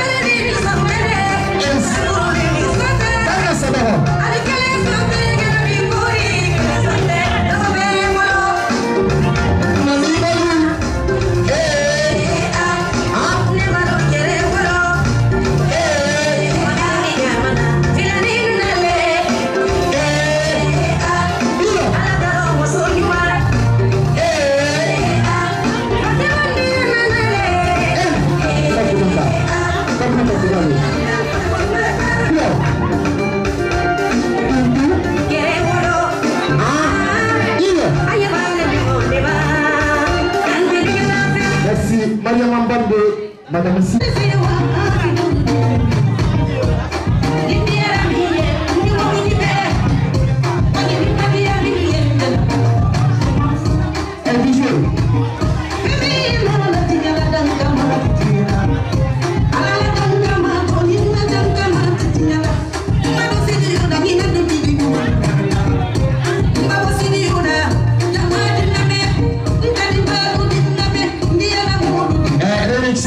Mariam Mbande, Madame Si.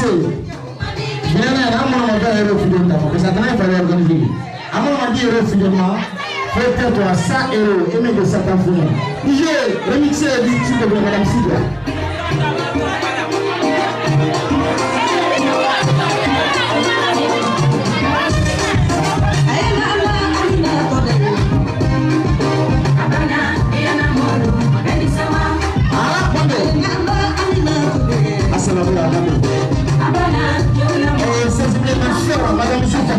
remixé. Je n'ai rien à mon faire héros fidèlement. Parce que ça n'a pas organisé. À mon moment dit héros fidèlement, peut-être à cent euros et même de Satan Founé. J'ai remixé du type de Madame Sidra. Madame Soufa.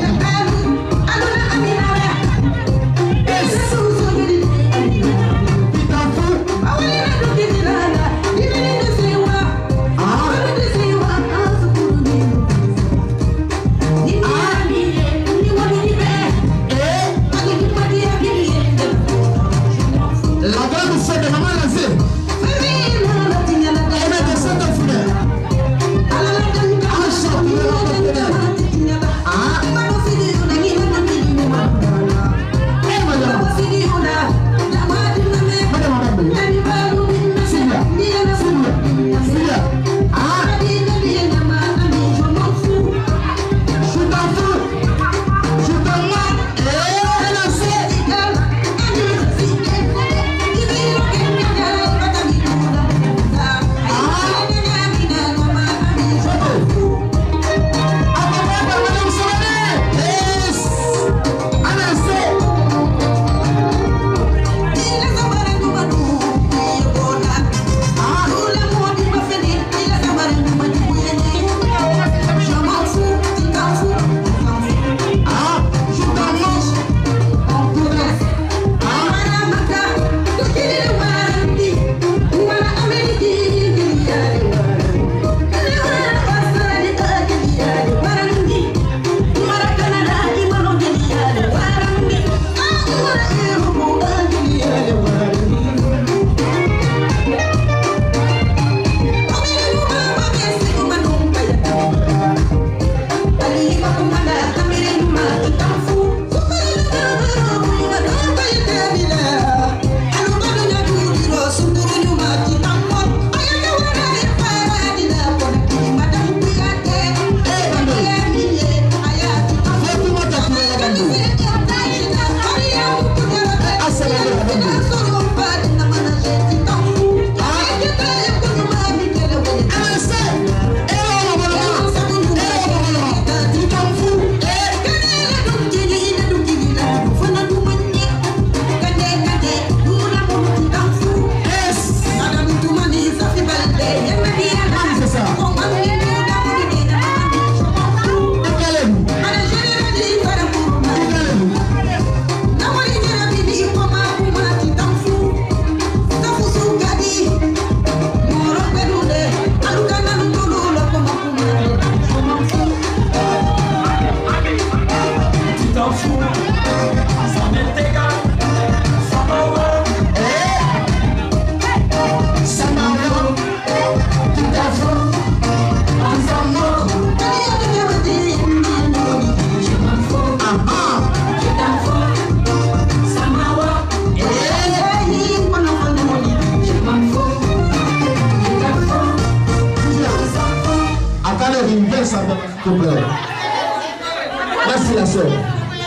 Merci la soeur.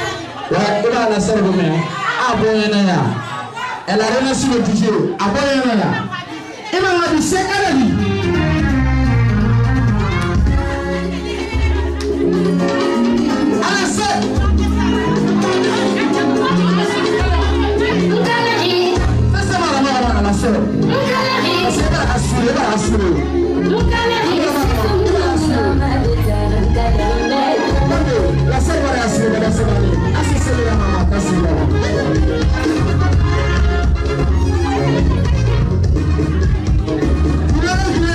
Il va la soeur de main. Aboyenaya. Elle a remercié le D J. Aboyenaya. Il m'a dit c'est qu'elle dit. Allez, c'est. Fais-moi la main à la soeur. C'est pas assuré, pas assuré. La sœur va assurer la sœur. Assistez la maman, assistez la maman.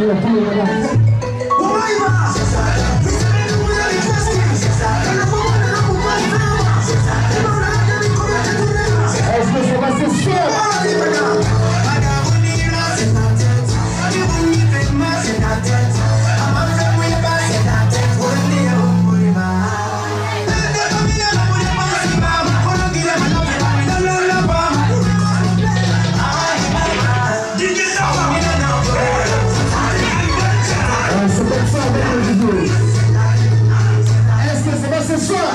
la poule, madame. Est-ce que c'est passé sûr? Est-ce que c'est pas ce soir?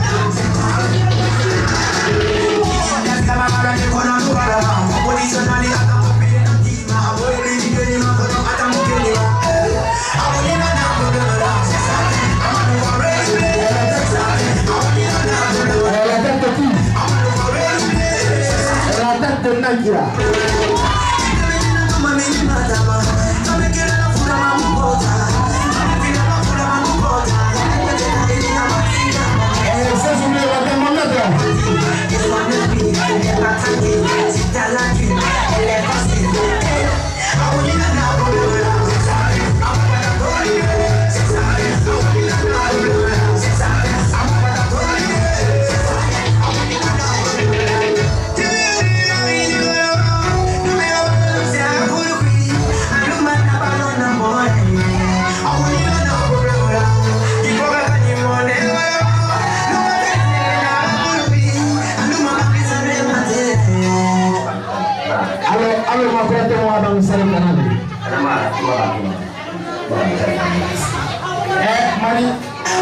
Elle attaque de qui? Elle attaque de Nagira. Alors, ma frère, moi dans le salon canadien. Eh, Marie.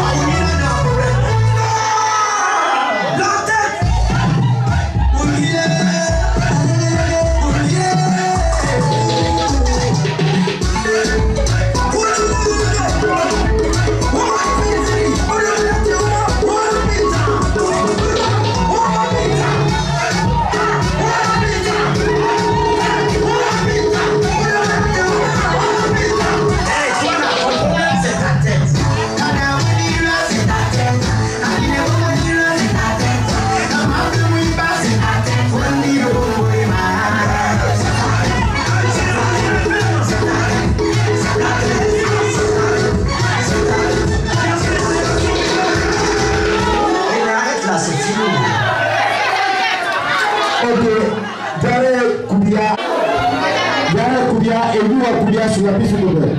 Et nous, à Koudia, sur la piste de l'eau.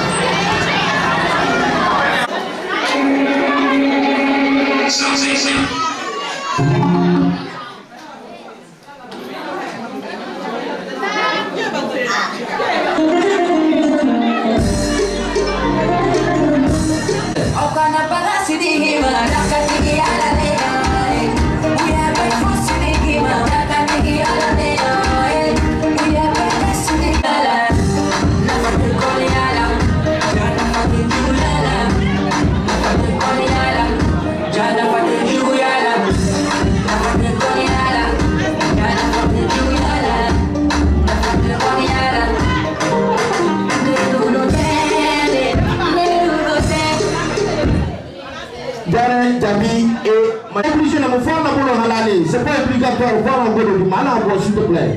C'est pas obligatoire, voir un peu de mal en s'il te plaît.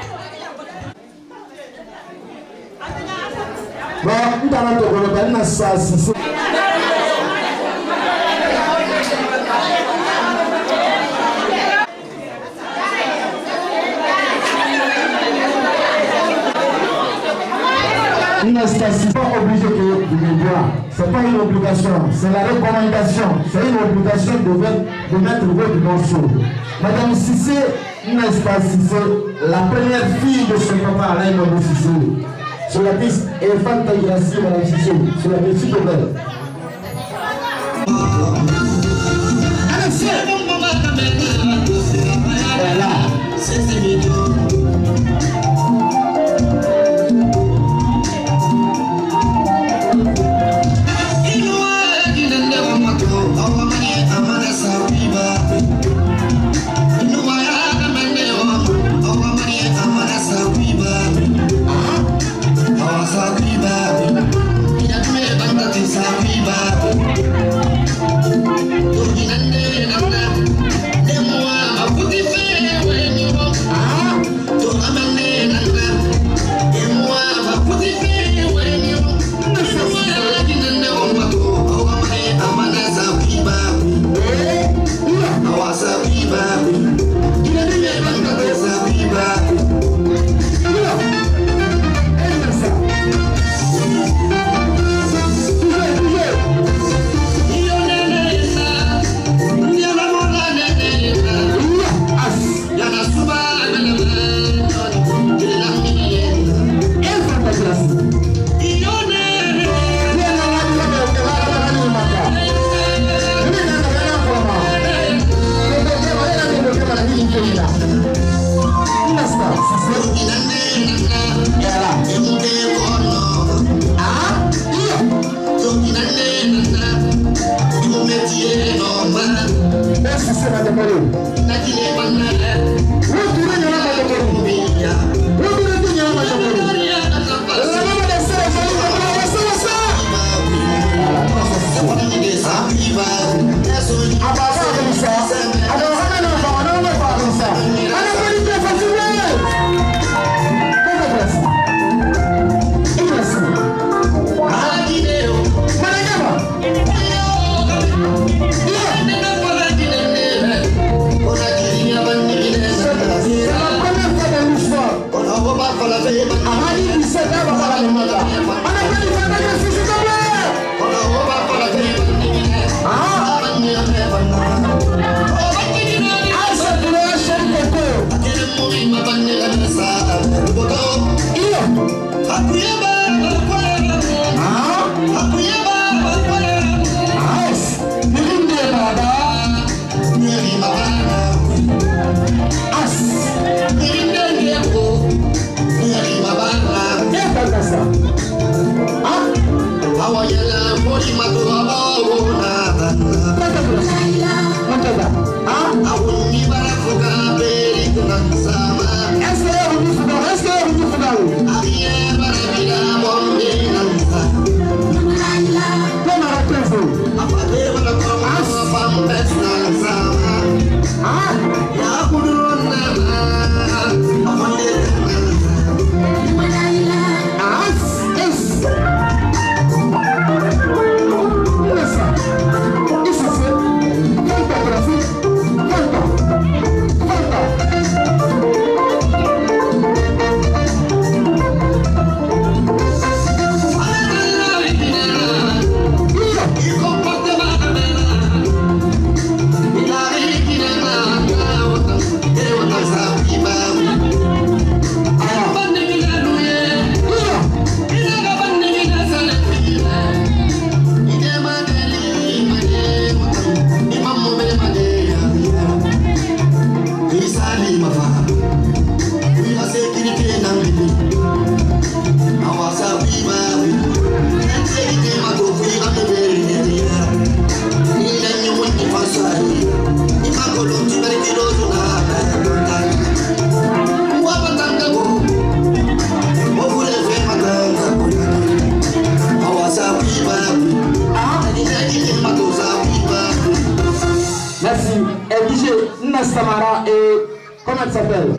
Bon, tout à l'heure, on va ça. C'est pas obligé de me voir. C'est pas une obligation, c'est la recommandation. C'est une obligation de, de mettre votre morceau. Madame Cissé, n'est-ce pas Cissé, la première fille de son papa, Alain Mabou Cissé. Sur la piste, et Fanta Yassi, Madame Cissé. Sur la piste, s'il te plaît. Voilà. Sabi Samara et comment elle s'appelle?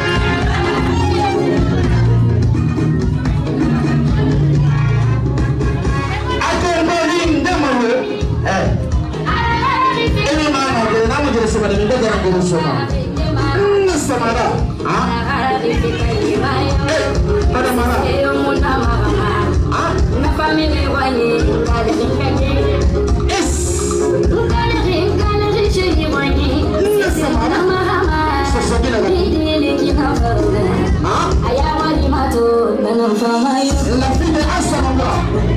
Samara, ah, la fille de Assamara.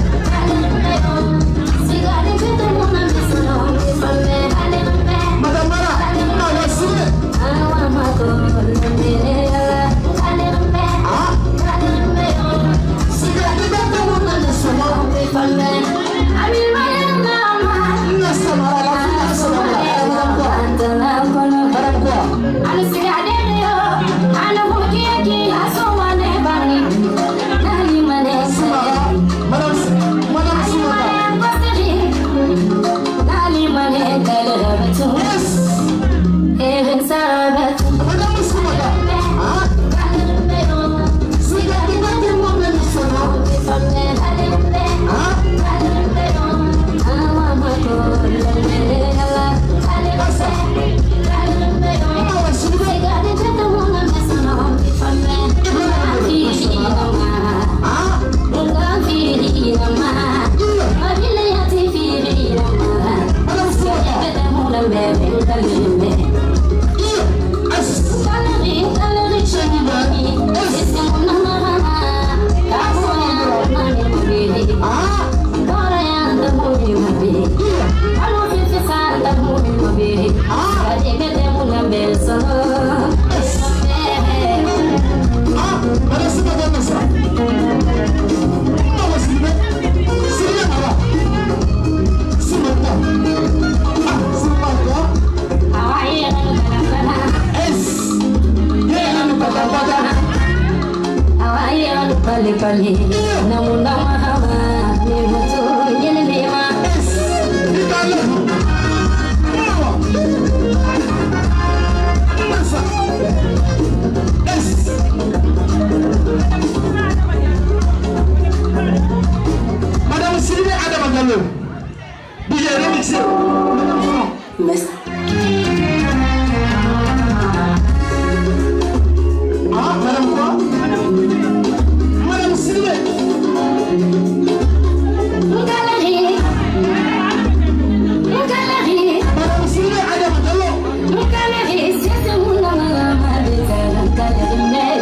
Madame Mara, non, la suite. Madame pali pali namuna mahama ni mutu yene nema Madame Sylvie Adam Gallo D J remixé Merci. Ah, madame quoi? Madame Sylvie. Galerie. Galerie. Madame Sylvie Adam Gallo. Galerie, c'est mon nom, ma belle galerie.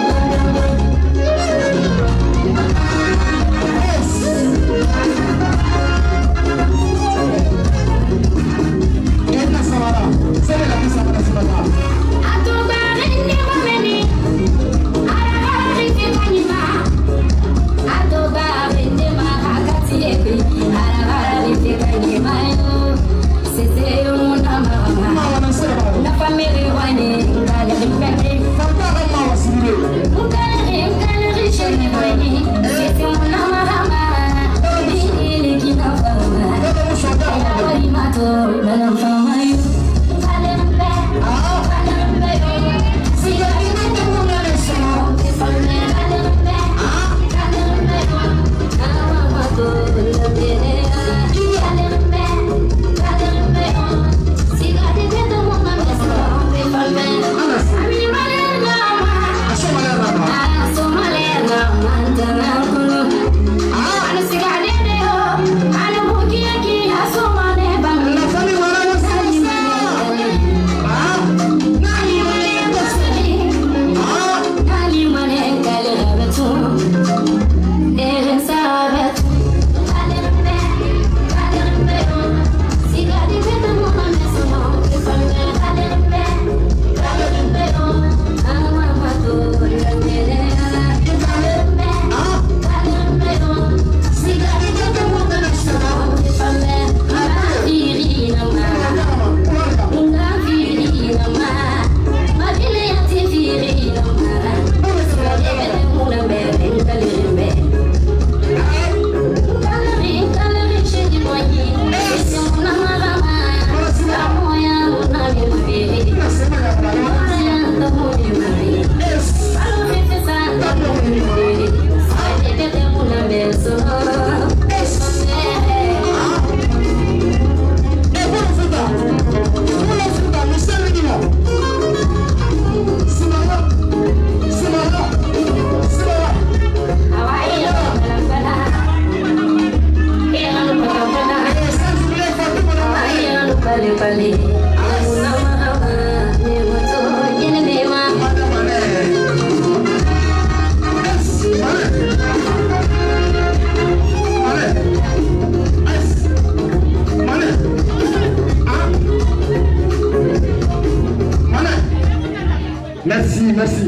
Merci, merci.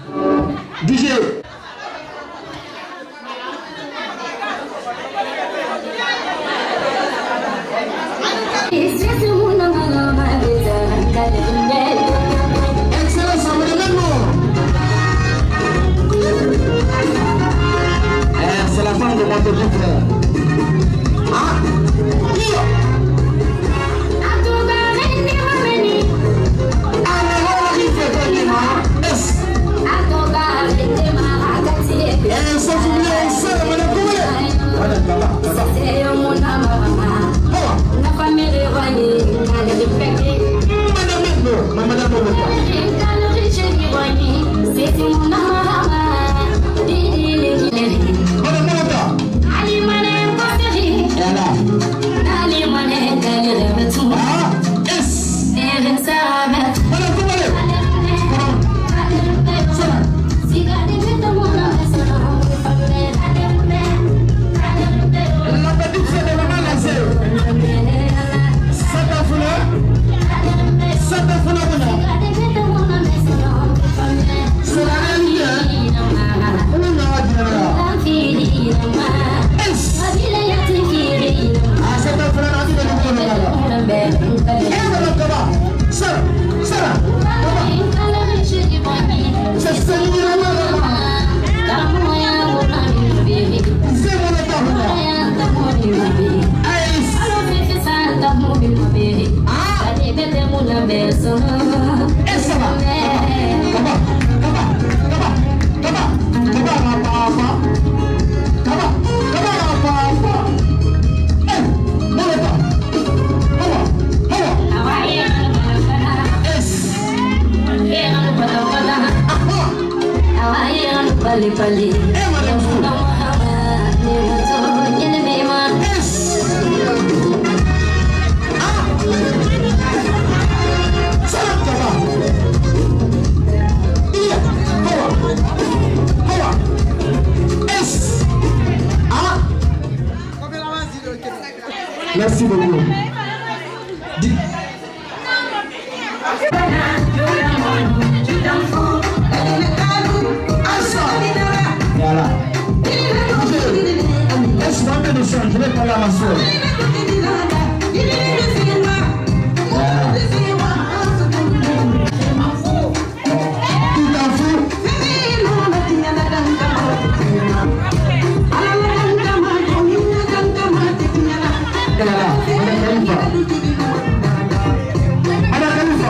D J. Excellence, on me c'est la femme de mon petit frère. Ah, c'est la réalité. pali pali. Eh, madame Fou. Yes. Ah. Salam papa. Iya. Hawa. Hawa. Yes. Ah. Merci beaucoup. Dis. Voilà. Laisse-moi un peu de sang, je vais parler à ma soeur. Voilà. Tu t'en fous? Voilà. Madame Khalifa.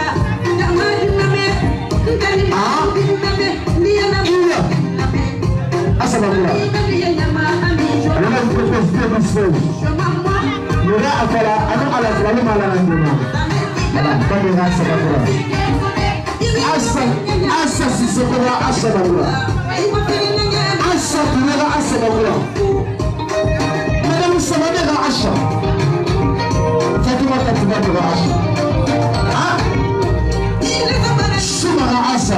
Ah. Il. Asabakura. Alors là, vous pouvez faire des choses. Le gars a fait la... Alors, à la fois, le mal à la main. Voilà, pas de gars, Asabakura. Asa, Asa, si c'est pour la Asabakura. Asa, pour la Asabakura. Madame Sabadera Asha. Fatima Fatima de la Asha. Ah? Soumara Asa.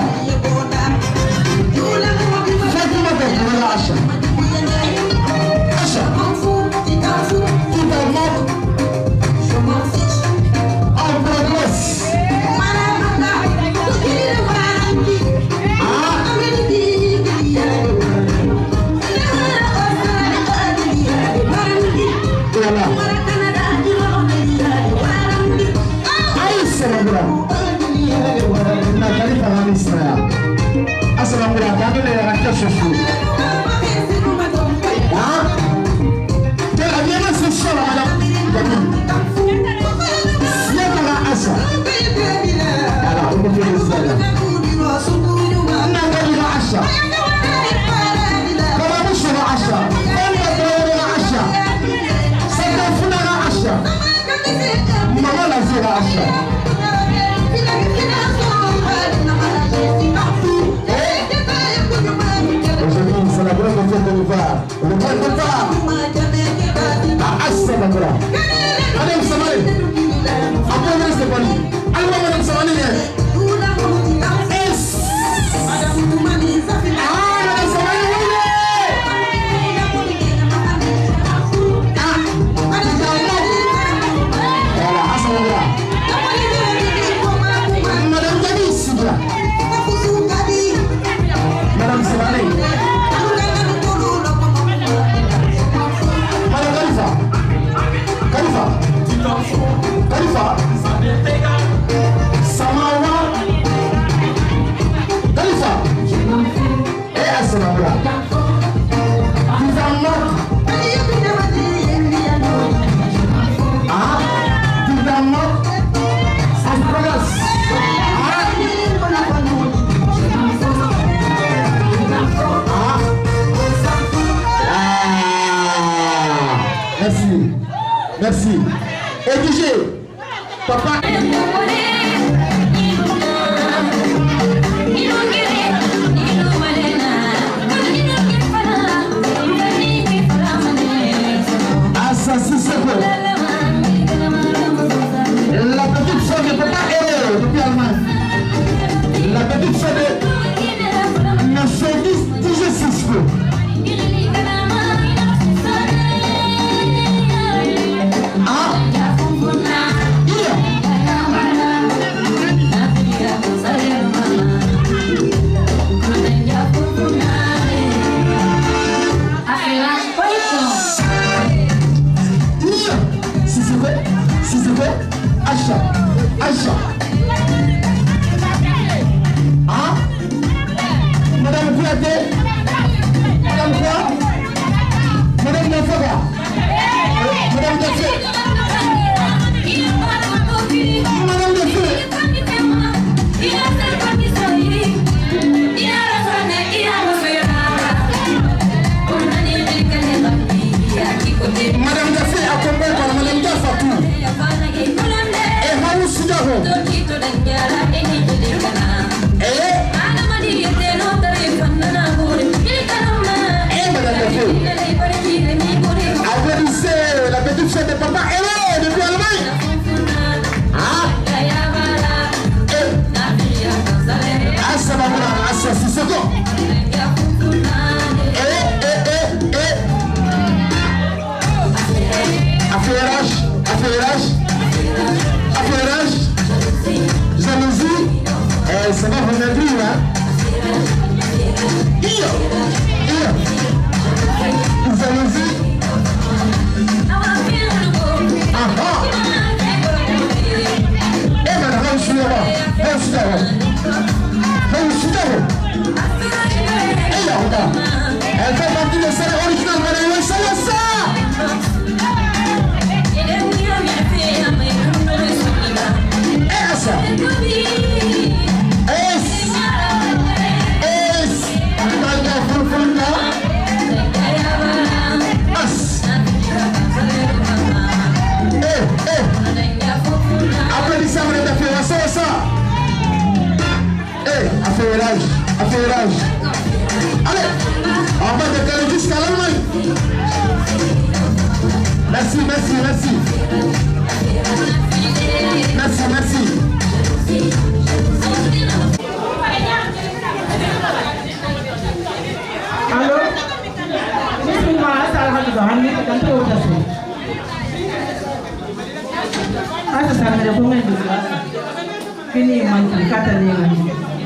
Fatima de la Asha. Asha. Tu t'en moques. En progresse. Voilà. Na Khalifa Hamisa. Assalamu alaikum. Le racket chauffeur. Ah. Tu as bien ce soir madame. C'est la Asa. Alors, on peut faire ça là. Na Khalifa Asha. Comment vous serez Asha? On va faire Asha. C'est un funéraire Asha. Maman la zéra Asha. Aujourd'hui, c'est la grande fête de l'Ivoire. Le grand départ à Asabakura. Madame Samari, après Madame Stéphanie, allez voir Madame Samari. Yes. Ah, Madame Samari, ah, voilà, Asabakura. Madame Gadi, c'est là. Madame Samari. Madame Khalifa. Khalifa. Khalifa. Samawa. Khalifa. Eh, Asamawa. Tu t'en moques. Ah, tu t'en moques. En progresse. Merci. Merci. Et D J, papa. Ah, ça, c'est ça. La petite soeur de papa est depuis Allemagne. La petite soeur de Mercedes D J Cisco. Ah, yeah. Si c'est vrai, si c'est vrai, Acha, Acha. Ah, Madame Kouyaté. Ça va vous mettre là? Iyo, iyo. Jalousie. Ah ah. Eh ben, on se lève, on se lève, on se lève. Eh là, regarde. Elle fait partie de celle originale, mais elle est ça, ça. Eh ça. Affairage, affairage. Allez, on va décaler jusqu'à l'Allemagne. Merci, merci, merci. Merci, merci. Allô? Bismillah, assalamualaikum. Tentu udah sih. Asa sana ada pemain di kelas. Ini mantan kata dia lagi.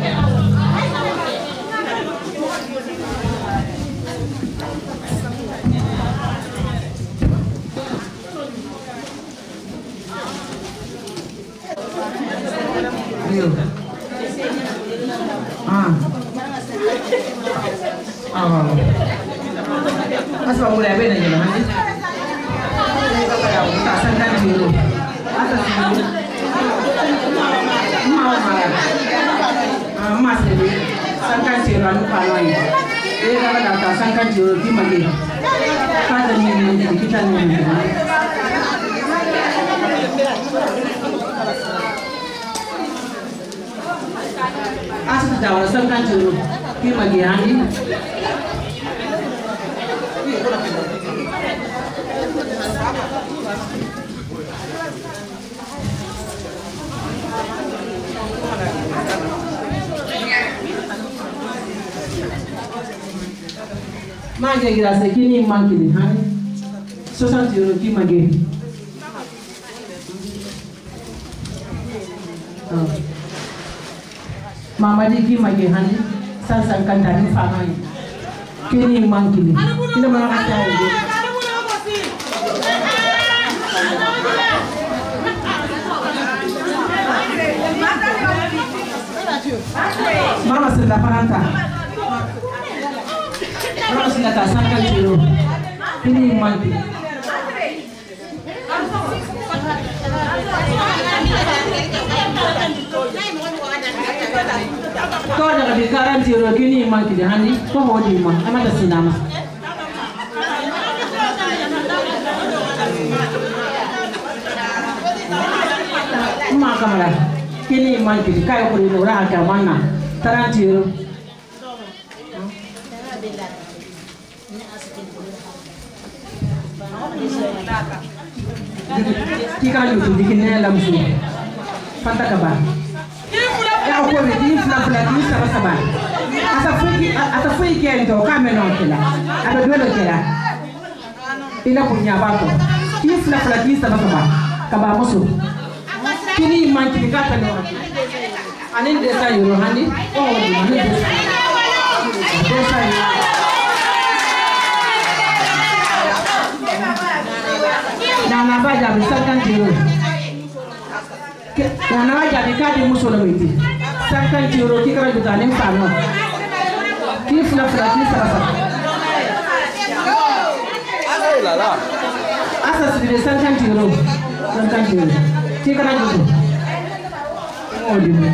Ah. Ah. Asal mulai beda je lah. Tak sangkan dulu. Atas dulu. Mau malah. Ah, masih dulu. Sangkan jiran palai. Dia kalau tak sangkan jiran di mana? Kada ni ni kita ni. Asal jauh sangkan jiran di mana ni? Mage grâce kini mangi han soixante euros ki mage mama di ki mage han cent cinquante ni fama kini mangi ni ina mana kata ni mama sudah paranta Orang sudah tak sangka dulu. Ini mati. Kau dah bikaran dulu kini mati dah ni. Kau hodi mah. Amat sinama. Mak kamera. Kini mati. Kau pergi orang agak mana? Terang dulu. Kita itu bikinnya langsung, pantas kabar. Ya aku beri flam flam ini sama sama. Asal fui asal fui kian itu kami nongkela, ada dua nongkela. Ina punya batu. Ini flam flam ini sama sama. Kabar musuh. Kini manci kata nongki. Anin desa yurohani. Oh, ini desa. Desa. Nana baja misalkan jiro, nana baja dikadi musuh lebih. Misalkan jiro kita juga nih pano, ini flat flat ini salah. Asas di misalkan jiro, misalkan jiro, kita juga. Oh di mana?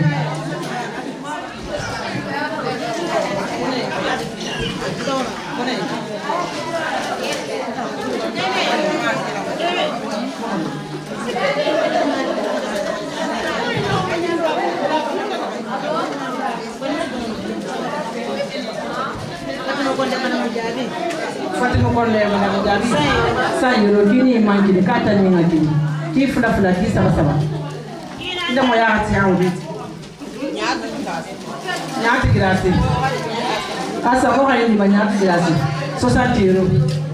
Fatima konde mana menjadi saya rokini mangi kata ni ngati ki fula fula ki sama sama ida mo ya hati haudi nyati grasi asa ko kayo di banyak dirasi soixante euros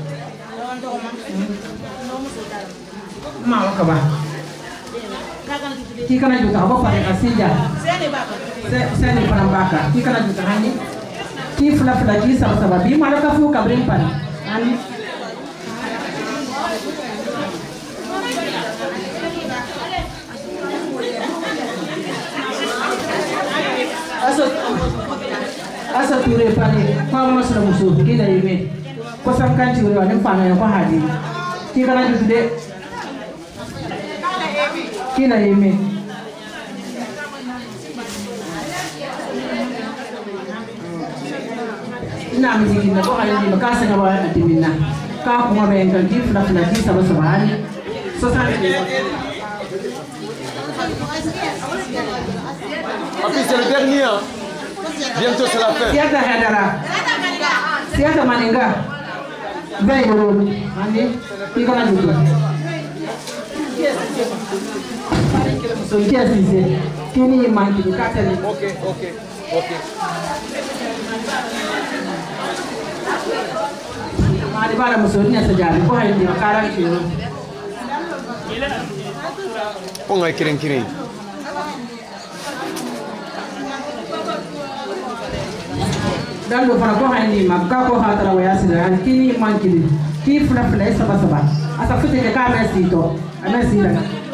mau ka ba ki kana juta ba pare asija se se ni para baka ki kana juta hani ki fula fula ki sa sa bi mara ka fu ka brin pan ani asa asa ture pare pa mo sa musu ki da yime ko sam kan ti ro ni pa na ko hadi ki kana juta de ki na yime ina miziki na ko ayo di makasa na wa atimina ka kuma ben kan di fla fla di saba sabani so sa Après c'est le dernier hein. Bientôt c'est la fin. Siata hadara siata maninga ben yoro andi ki kana jutu so kia sise kini manki di katani OK OK OK. Mari bara musonya sajari ko haydi makara kiro Ponga kiren kiren. dan do fara ko hayni makka ko hatara wa yasira kini manki ki fula fula saba saba asa fute ke ka merci to merci la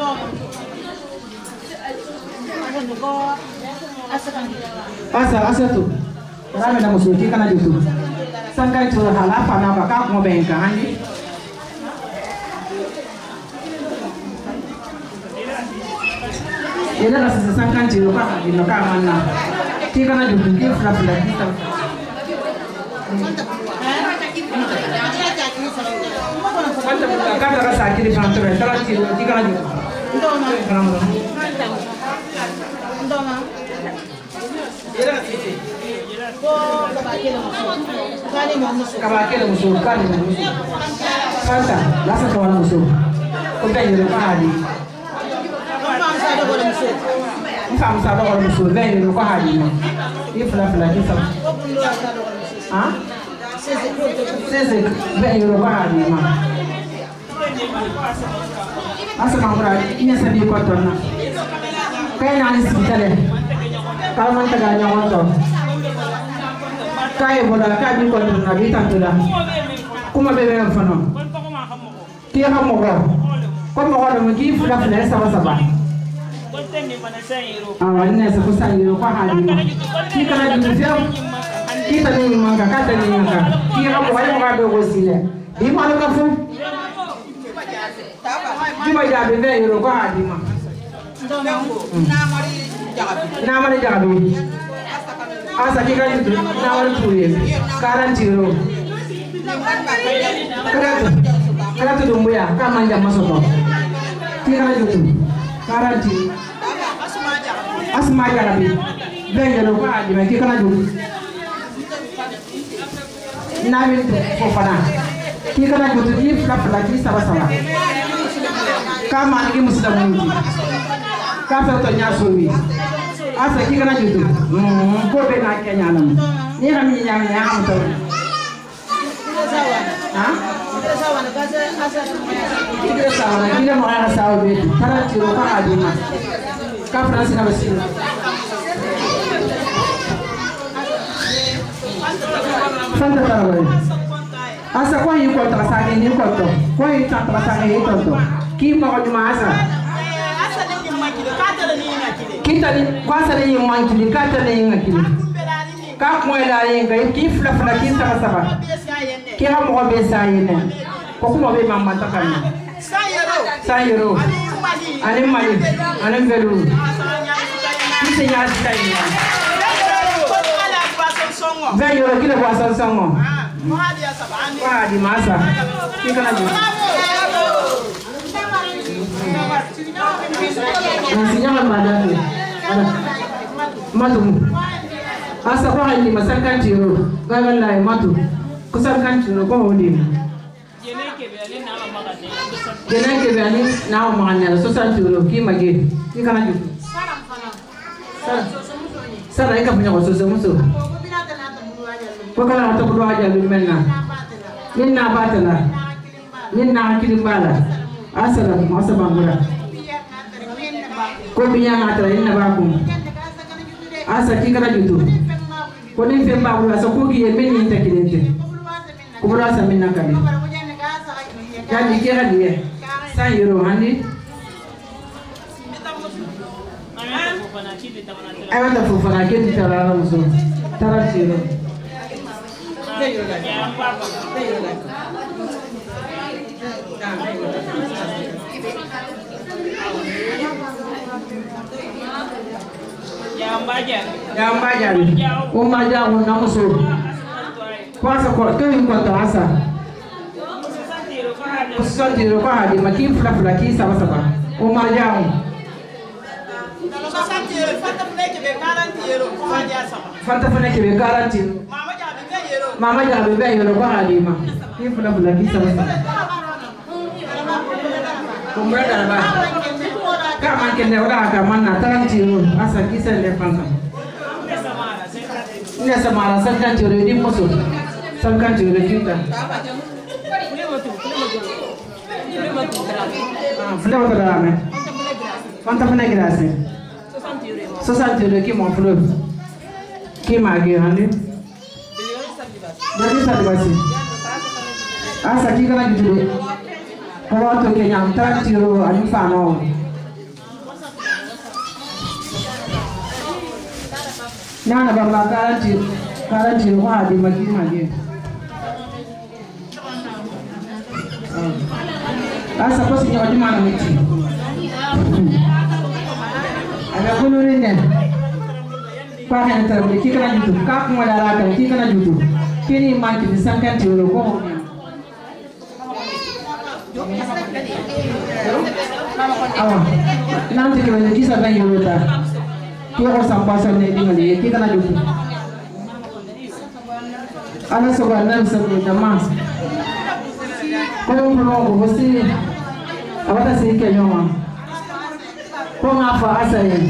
asa asa tu rame na muso ki kana jutu sangkai tu hala pana baka ko benka hani ila rasa sangkan tu ka di ka manna ki kana jutu ki fula fula ki ta Quanto cada rasa kiri pantu re tara ti ti kana jutu ndona ndona ila rasa kabakele muso kali muso santa lasa to wala muso ko ben yoro ko hadi mfam sa do wala muso ben yoro ko hadi ma ifla fla ki sa ha sese ben yoro ko hadi ma asa ma bra inya sa di ko tonna kay na ni sibitale kala man taga nyawo to kay bola ka bi ko na bi tantula kuma be be fano ti ha mo ko ko mo ko mo gi fula fula saba saba ah ne sa ko sa yiro ko ha di ti kana di fio ti ta ni manga ka ta ni manga ti ha mo wala mo ga be ko sile di ma ka fu di ma ya be be yiro ko ha di ma na mari jagabi asa ki kan tu na wal puye quarante euro karatu karatu dumbuya ka manja masoto ki kan tu quarante asma jagabi bengelo ko adi me ki kan tu na min ko fana ki kan tu ki flap la ki saba saba ka man ki muslimu ka fa to nya sowi asa ki kana jutu mm ko be na kenya nam ni ham ni nyam nyam to ha sawana kaza asa ki sawana ki mo ana sawo be tara ti ro ka adima ka france na basira santa tawo asa ko yi ko ta sa ni ko to ko yi ta ta sa ni to to ki mo ko juma asa kita ni kwasa ni mankili kata ni ngakili ka kwela yenga ki fla fla ki saba saba ki ha mo be sayene ko kuma be mamma takani sayero sayero ani mali ani velu ki se ya sayene ve yoro ki le kwasan songo mo hadi asaba ani wa hadi masa ki kana ni Nasinya madame ada matu asa ko hayni masakan tiro gagal lay matu ko sarkan tiro ko hodi jene ke be ali na magane jene ke be ali na magane so san tiro ki mage ki kana ju sara sara ka punya ko so so muso ko kala to do aja lu menna ninna batala ninna kilimbala asala masaba ngura ko biya ngatra inna bakum asa kikara jutu ko ni fe babu asa ko gi men ni takidente ko bra sa minna kali jadi kira dia sa euro handi ayo ta fufana kiti tara muso tara tiro Jambaja. Jambaja. Umaja unamusu. Kwasa kwa kemi kwa taasa. Kusantiro kwa hadi makim fla fla kisa basaba. Umaja. Kusantiro fanta fuleke be garantiro kwa hadi asaba. Fanta fuleke be garantiro. Mama jabe be yero. Mama jabe be yero kwa hadi ma. Kim fla fla kisa basaba. Kumra daraba. Kama kende ora kama na tarantiro asa kisa le fanta ina samara sankan jore di muso sankan jore kita ah flewa tara me fanta fana grase soixante euro ki mon fleur ki magi hande dari sadibasi asa ki kana jure ko to ke nyam tarantiro ani fano Nana baba garanti garanti wa di magi magi. Asa ko sinyo di mana miti. Ada kuno ni ne. Kwa han tar ki kana jutu ka kuma dara ka ki kana jutu. Kini ma ki sankan ti ro ko. Awa. Nanti ko ni kisa ba yota. Kira sampasan ni dingali kita na jutu. Ana soba na sabu dama. Ko mo ko si awata si ke nyoma. Ko ngafa asai.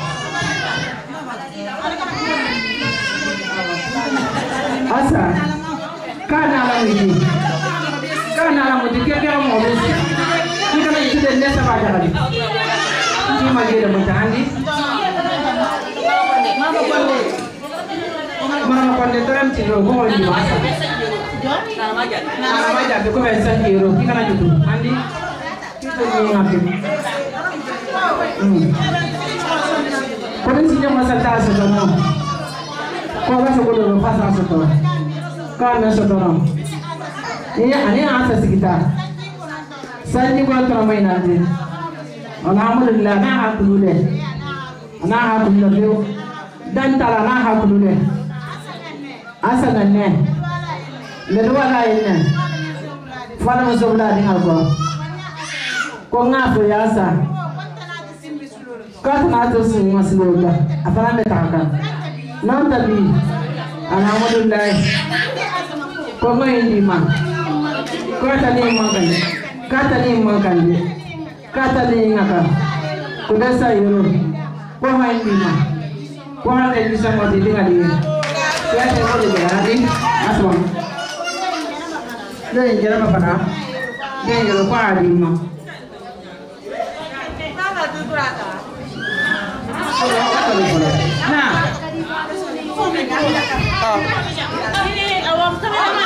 Asa kana la wiji. Kana la wiji ke ke mo besi. Kita na jutu ne sa ba jali. Ki ma ge da mutandi. Mama pande taram tiro go di masa. Nama aja. Nama aja ko be san hero ki kana jutu. Andi kita ni ngapi. Hmm. Ko den sinyo masal ta so no. Ko ba so ko do pasa so to. Ka na so to no. Ini ane asa sikita. Sanji ko to mai na de. Alhamdulillah na ha kulule. Na ha kulule. Dan tala na ha kulule. Asa ganne le do wala ina fana mo sobla di ngal ko ko ngafo ya sa ka ta to sin masloda afana be taka nan tabi alhamdulillah ko mai ndi ma ko ta ni mo kan ka ta ni mo kan ka ta ni ngaka ko da sa yoro ko mai ndi ma ko ha le bisa mo di ngali ya te ko de garadi asma le jara ma pana de yoro kwa di ma baba tu turata na ini awam kamera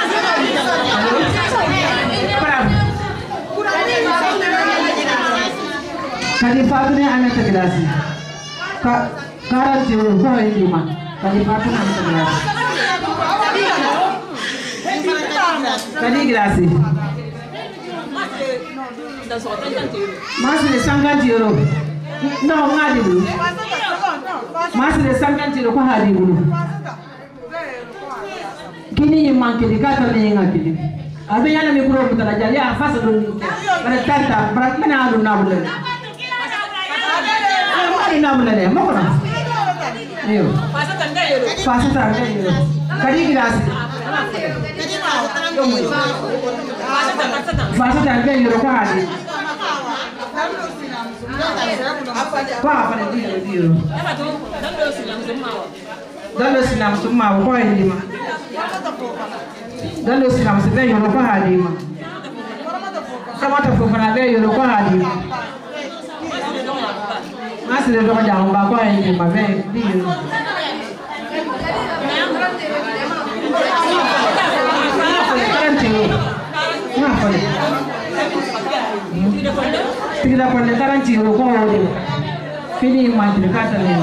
kali fatune ana tegrasi ka karan tiwo ko hindi ma kali fatune ana tegrasi kali grasi mas de cinquante euro no ngadi bu mas de cinquante euro ko hadi bu kini manke di kata ni ngakili abe yana mi kuro mutala jali afasa do ni bara tata bara mana adu nabule ni nabule ne mo kono ayo pasa tanga euro pasa tanga euro kali grasi Fasa tanga euro ko hadi pa pa ne euro dalo sinam summa ko hindi ma Dalo sila masih be yolo ko Halima. Sama ta fofana be yolo ko Halima. Masih do ko jang ba ko ay ma be di. Tidak pernah karanci lo ko odi. Kini mantri kata ni.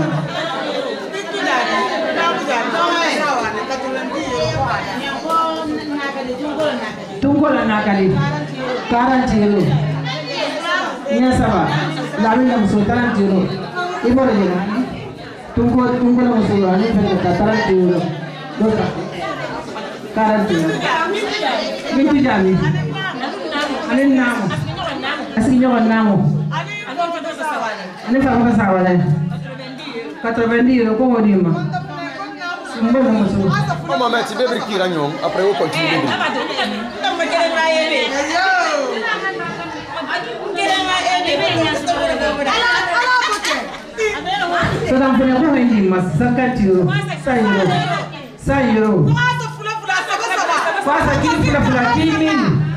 Tunggola nakali. Karanci lo. Ina sawa. Lalu yang musuh karanci lo. Ibu lagi na. Tunggu tunggola musuh ani pada karanci lo. Dosa. Karanci. Mintu jami. Alin namu. Asing nyawa namu. Ani fa fa sawale. quatre-vingt-dix ko wodi ma. Mbo mo musuh. O mama ti be brikira nyom après o continue. Sedang punya apa ini mas? Sakatiro, sayuro, sayuro. Fasa kini pula pula kini.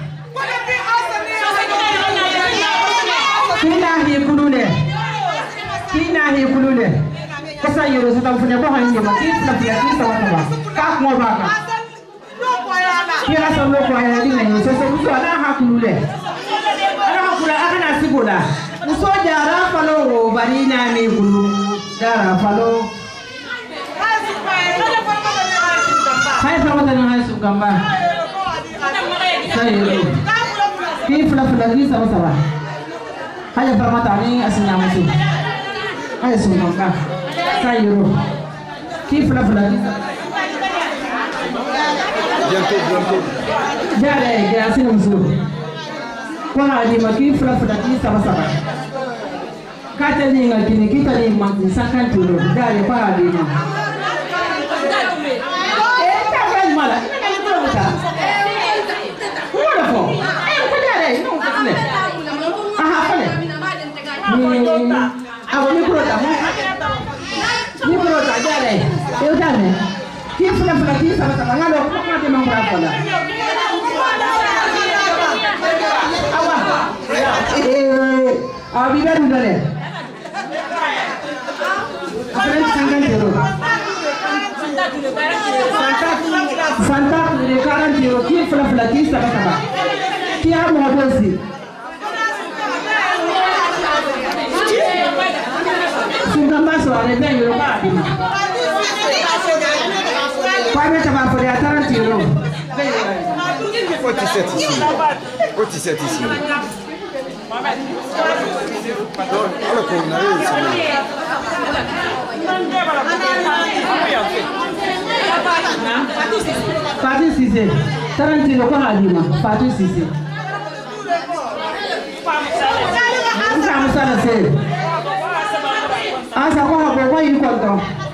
Kina hi kulule, kina hi kulule. Sayuro sedang punya apa ini mas? Kini pula pula kini sama sama. Kak mau baka. Kira sama kaya ini nih. Sesuatu ada hak kulule. Ada hak kulule akan nasi bola. Muso jara falo bari na mi gulu jara falo hai falo tan hai su gamba sai ki fula fula ni sama sama hai falo tani asina musu hai su gamba sai ro ki fula fula ni bientôt bientôt jara ya asina musu kona di maki fula fula ni sama sama kata ni ngakini kita ni maki sakan dulu dari para di ni eh tak boleh malah ini kan itu kita mana po eh kau ada ini untuk ni aha apa ni ni aku ni perut aku ni perut aja deh itu dah ni kita fula fula ni sama sama ngalo kau mati mang berapa lah eh abi baru dah deh apa yang sangkan jero Santa de karan jero ki fula fula ki sama sama ki am hodosi sudah masuk ada ben jero ba Pai tava por atrás jero forty-sept ici. forty-sept ici. Alors qu'on a eu Fatu Sise, Tarantino ko Halima, Fatu Sise. Kita musala se. Asa ko ha ko yi konto.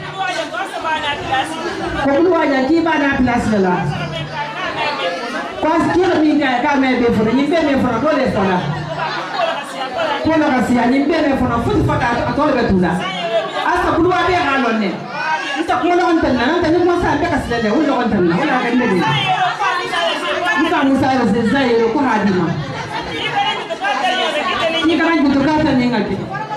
Ko lu waja ki ba na place la. Kwasi kila minga ka me be fona, ni be me fona ko le fona. Ko la kasi ani be me fona futi fata atole betula. Asa kulu wa be halonne. Kita ko la on tanna, tan ni mo sa be kasle wala on tanna, wala ka ne ni. Kita musala se zairo ko Halima. Ni kana kutoka ni ngati.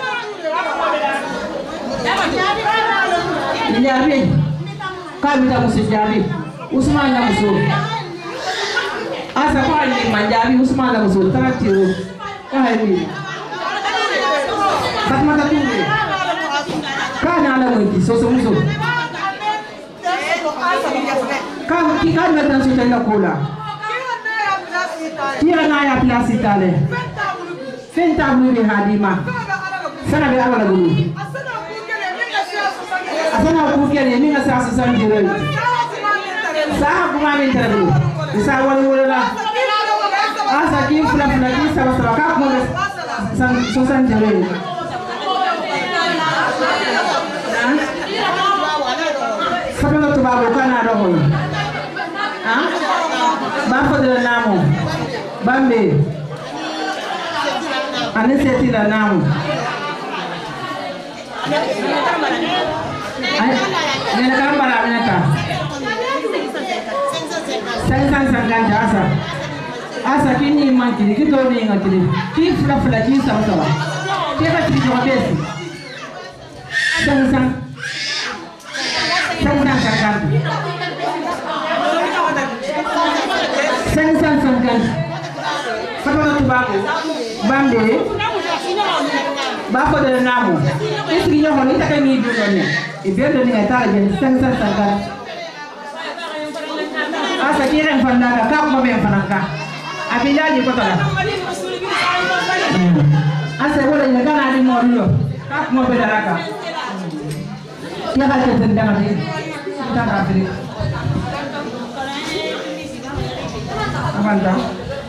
Jabi. Kami tak musuh Jabi. Usman nak musuh. Asa ko ni manjabi Usman nak musuh terakhir. Kahini. Fatma tak tunggu. Kana ala mungkin soso musuh. Kau kita nak transutai nak pula. Kira naya plasi tale. Fenta muri Halima. Sana be awala dulu. Asana kukia ni minga sa sa njiro. Sa kuma min tarabu. Sa wali wala. Asa kim fula fula ki sa sa ka kuma san so san njiro. Sabelo to babo kana roho. Ha? Ba fodela namo. Bambe. Ane seti la namo. Ay, nila kang para minata. Sen san san kan asa. Asa kini manti ki to ni ngati. Ki fula fula ki sa sa. Ki ba ti jo besi. Sen san. Sen san san kan. Sen san san kan. Fatwa tu bako. Bambe. Bako de namu. Isi nyo honi ta kan ni du ne. Ibe de ni ta je sen san san kan. Asa kira mfanda ka kwa mbe mfanaka. Abijaji kwa tola. Asa wala nyagana ali morio. Ka kwa mbe daraka. Ya ka tenda ngati. Ta ka firi. Amanda.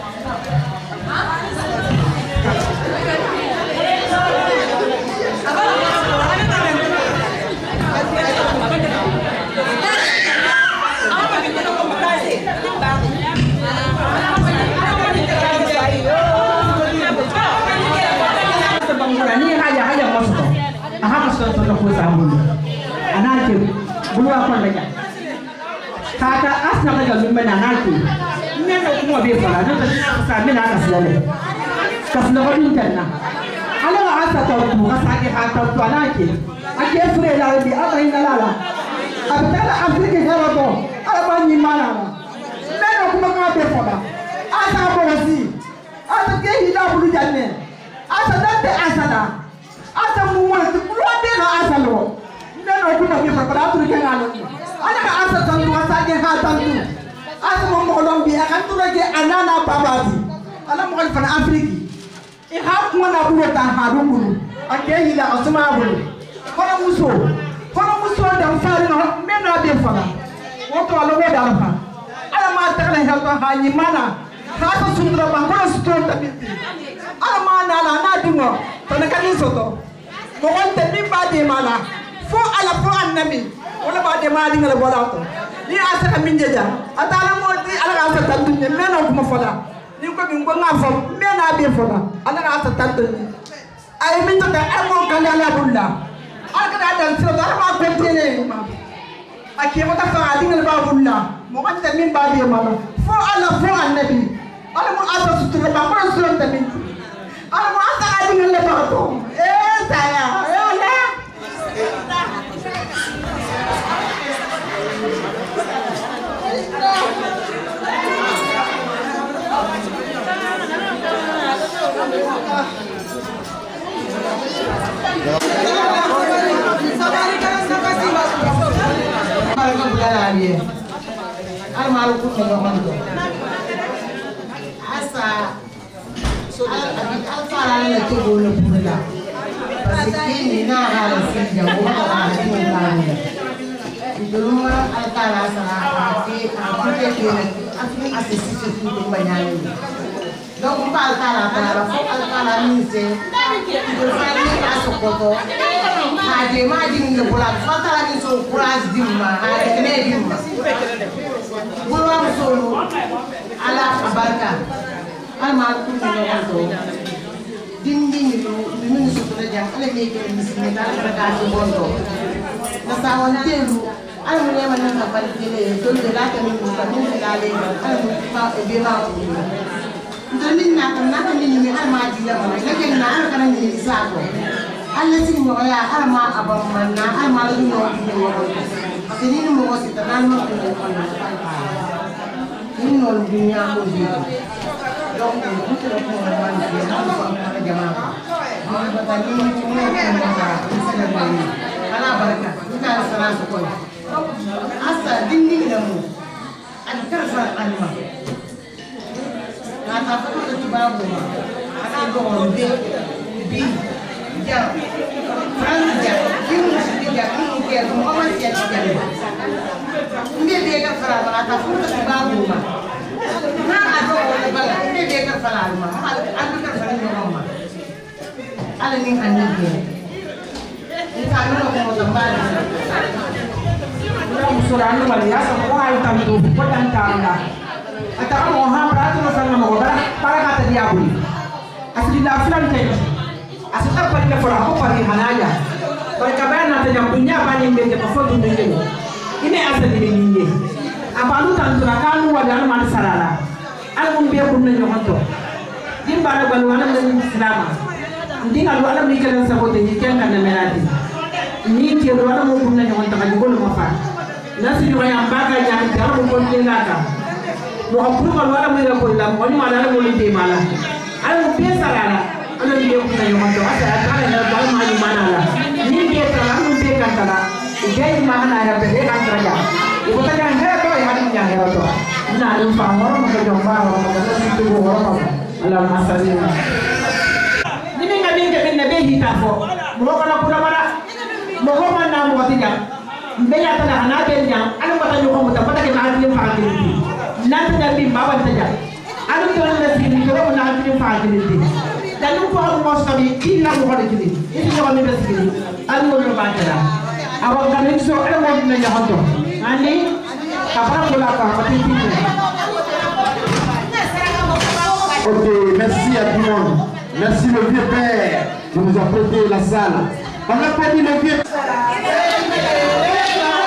Ni haja haja mosto. Aha mosto to ko sambu. Anake bulwa ko daga. Kaka asna daga lumbe na anake. Neno kuma be fara no ta sa mina ka slale. Kasna ko din tanna. Ala wa asa to ko asake ha to to anake. Ake fure la bi aba ina lala. Abtala afrika hero to. Ala ba ni mala. Neno kuma ka be fara. Asa ko wasi. Asa ke hila bulu janne. Asa dante asada. Asa muwa kulwa de na asalo. Neno kuna bi fara atu ke ngalo. Ana ka asa tantu asage ha tantu. Asa mo mo lombi akantu ke anana babati. Ala mo fana afriki. E ha kuma na bulo ta ha rukunu. Ake hila asuma bulu. Kono muso. Kono muso dan fari no meno be fara. Woto alo we dala fa. Ala ma ta kala helto ha ni mana. Ha ta sundra ba kono sto ta binti. Ala ma na la na dingo. Tana kan soto. Mo wonte mi ba de mala. Fo ala fo annabi. Wala ba de ma dinga la bola to. Ni asa ka min jeja. Atala mo di ala ka asa tantu ne meno kuma fola. Ni ko bi ngo ngafo mena be fola. Ala ka asa tantu. Ay min to da amo kan ala bulla. Ala ka da sira da ma kontine ma. Aki mo ta fa dinga la ba bulla. Mo wonte min ba de mala. Fo ala fo annabi. Ala mo asa sutura ba ko sutura ta min. Ala mo asa ka dinga la ba to. Eh saya. Eh la. Almaru kun no mando asa so alfara na to go no pula pasiki na hala sinja go ha ni na ni iduma alfara sara ati ati ke ati asisi su ko banyani donc pa alfara para fo alfara ni se do fani asokoto ha de ma din no bula fatara ni so courage dimma ha de ne dimma Bulan solo ala barka alma kun no ko ding ding lu min so to jam ala me ke misne dal barka ci bondo na sa won telu ala mo ne man na bal tele to de la ka min ko min la le ala mo fa e be ma ko to min na kan na kan min mi alma di la mo la ke na ala kan ni sa ko ala sin mo ya alma abam man na alma lu no di mo Ini ni mo si tanan mo ko ko ini no dunia ko di donc ko ko ko man di na ko na jama ko ni batani ni ko mo ko na sa ni ala baraka kita sala ko asa dinding da mu an karfa alma na ta ko to ba ko ana go be bi ja franja kimu si ja kimu ke ko ma si ja Mbe be ka fara ba ka fu ta ba bu ma na a do ko ba la mbe be ka fara ma ma an ka fara ni ma ala ni an ni be ni ka no ko mo ta ba ni na musura anu ba ya sa ko ai ta do ko tan ta na ata ko ha ba ta no sa no ko ba para ka ta dia bu asli la flan tay asli ta pa ni fara ko pa ni hanaya ko ka ba na ta jam dunya ba ni mbe ko fo du ni ini asa di ni abalu tan dura kanu wala al man sarala al mun be kun ñu xonto dimba na balu wala ñu islama ndinga lu ala mi kelen sabote ni ken kan menati ni ke lu wala mo kun ñu xonto ka gol mo fa nasi ñu ya mbaka ja ja mo ko dinga ka mo ko ko wala mo ra ko la mo ñu mala mo li mala al mo be sarala ala mi be kun ñu xonto asa ala na ba ma ñu manala ni be sarala mo be kan tala gay mana ya be kan traja ibu tanya hera to ya ni ya hera to na ni fa ngoro mo ko jomba mo ko na ni tu ngoro mo ala masalina ni ni ngabi ke ben be hita fo mo ko na pura mara mo ko man na mo tinya be ya ta na be nya ala ko ta ñu ko mo ta pata ke na ni fa ke ni na ta bi ba ba ta ja ala to na si ni ko na ni fa ke ni dan ko mo so bi ki la mo ko de ni ni ko mi be si ni ala mo lo ba ta awak kan itu so ada mau nanya hantu, ani apa pula apa apa itu. Ok, merci à tout le monde. Merci le vieux père qui nous a prêté la salle. On applaudit le vieux père.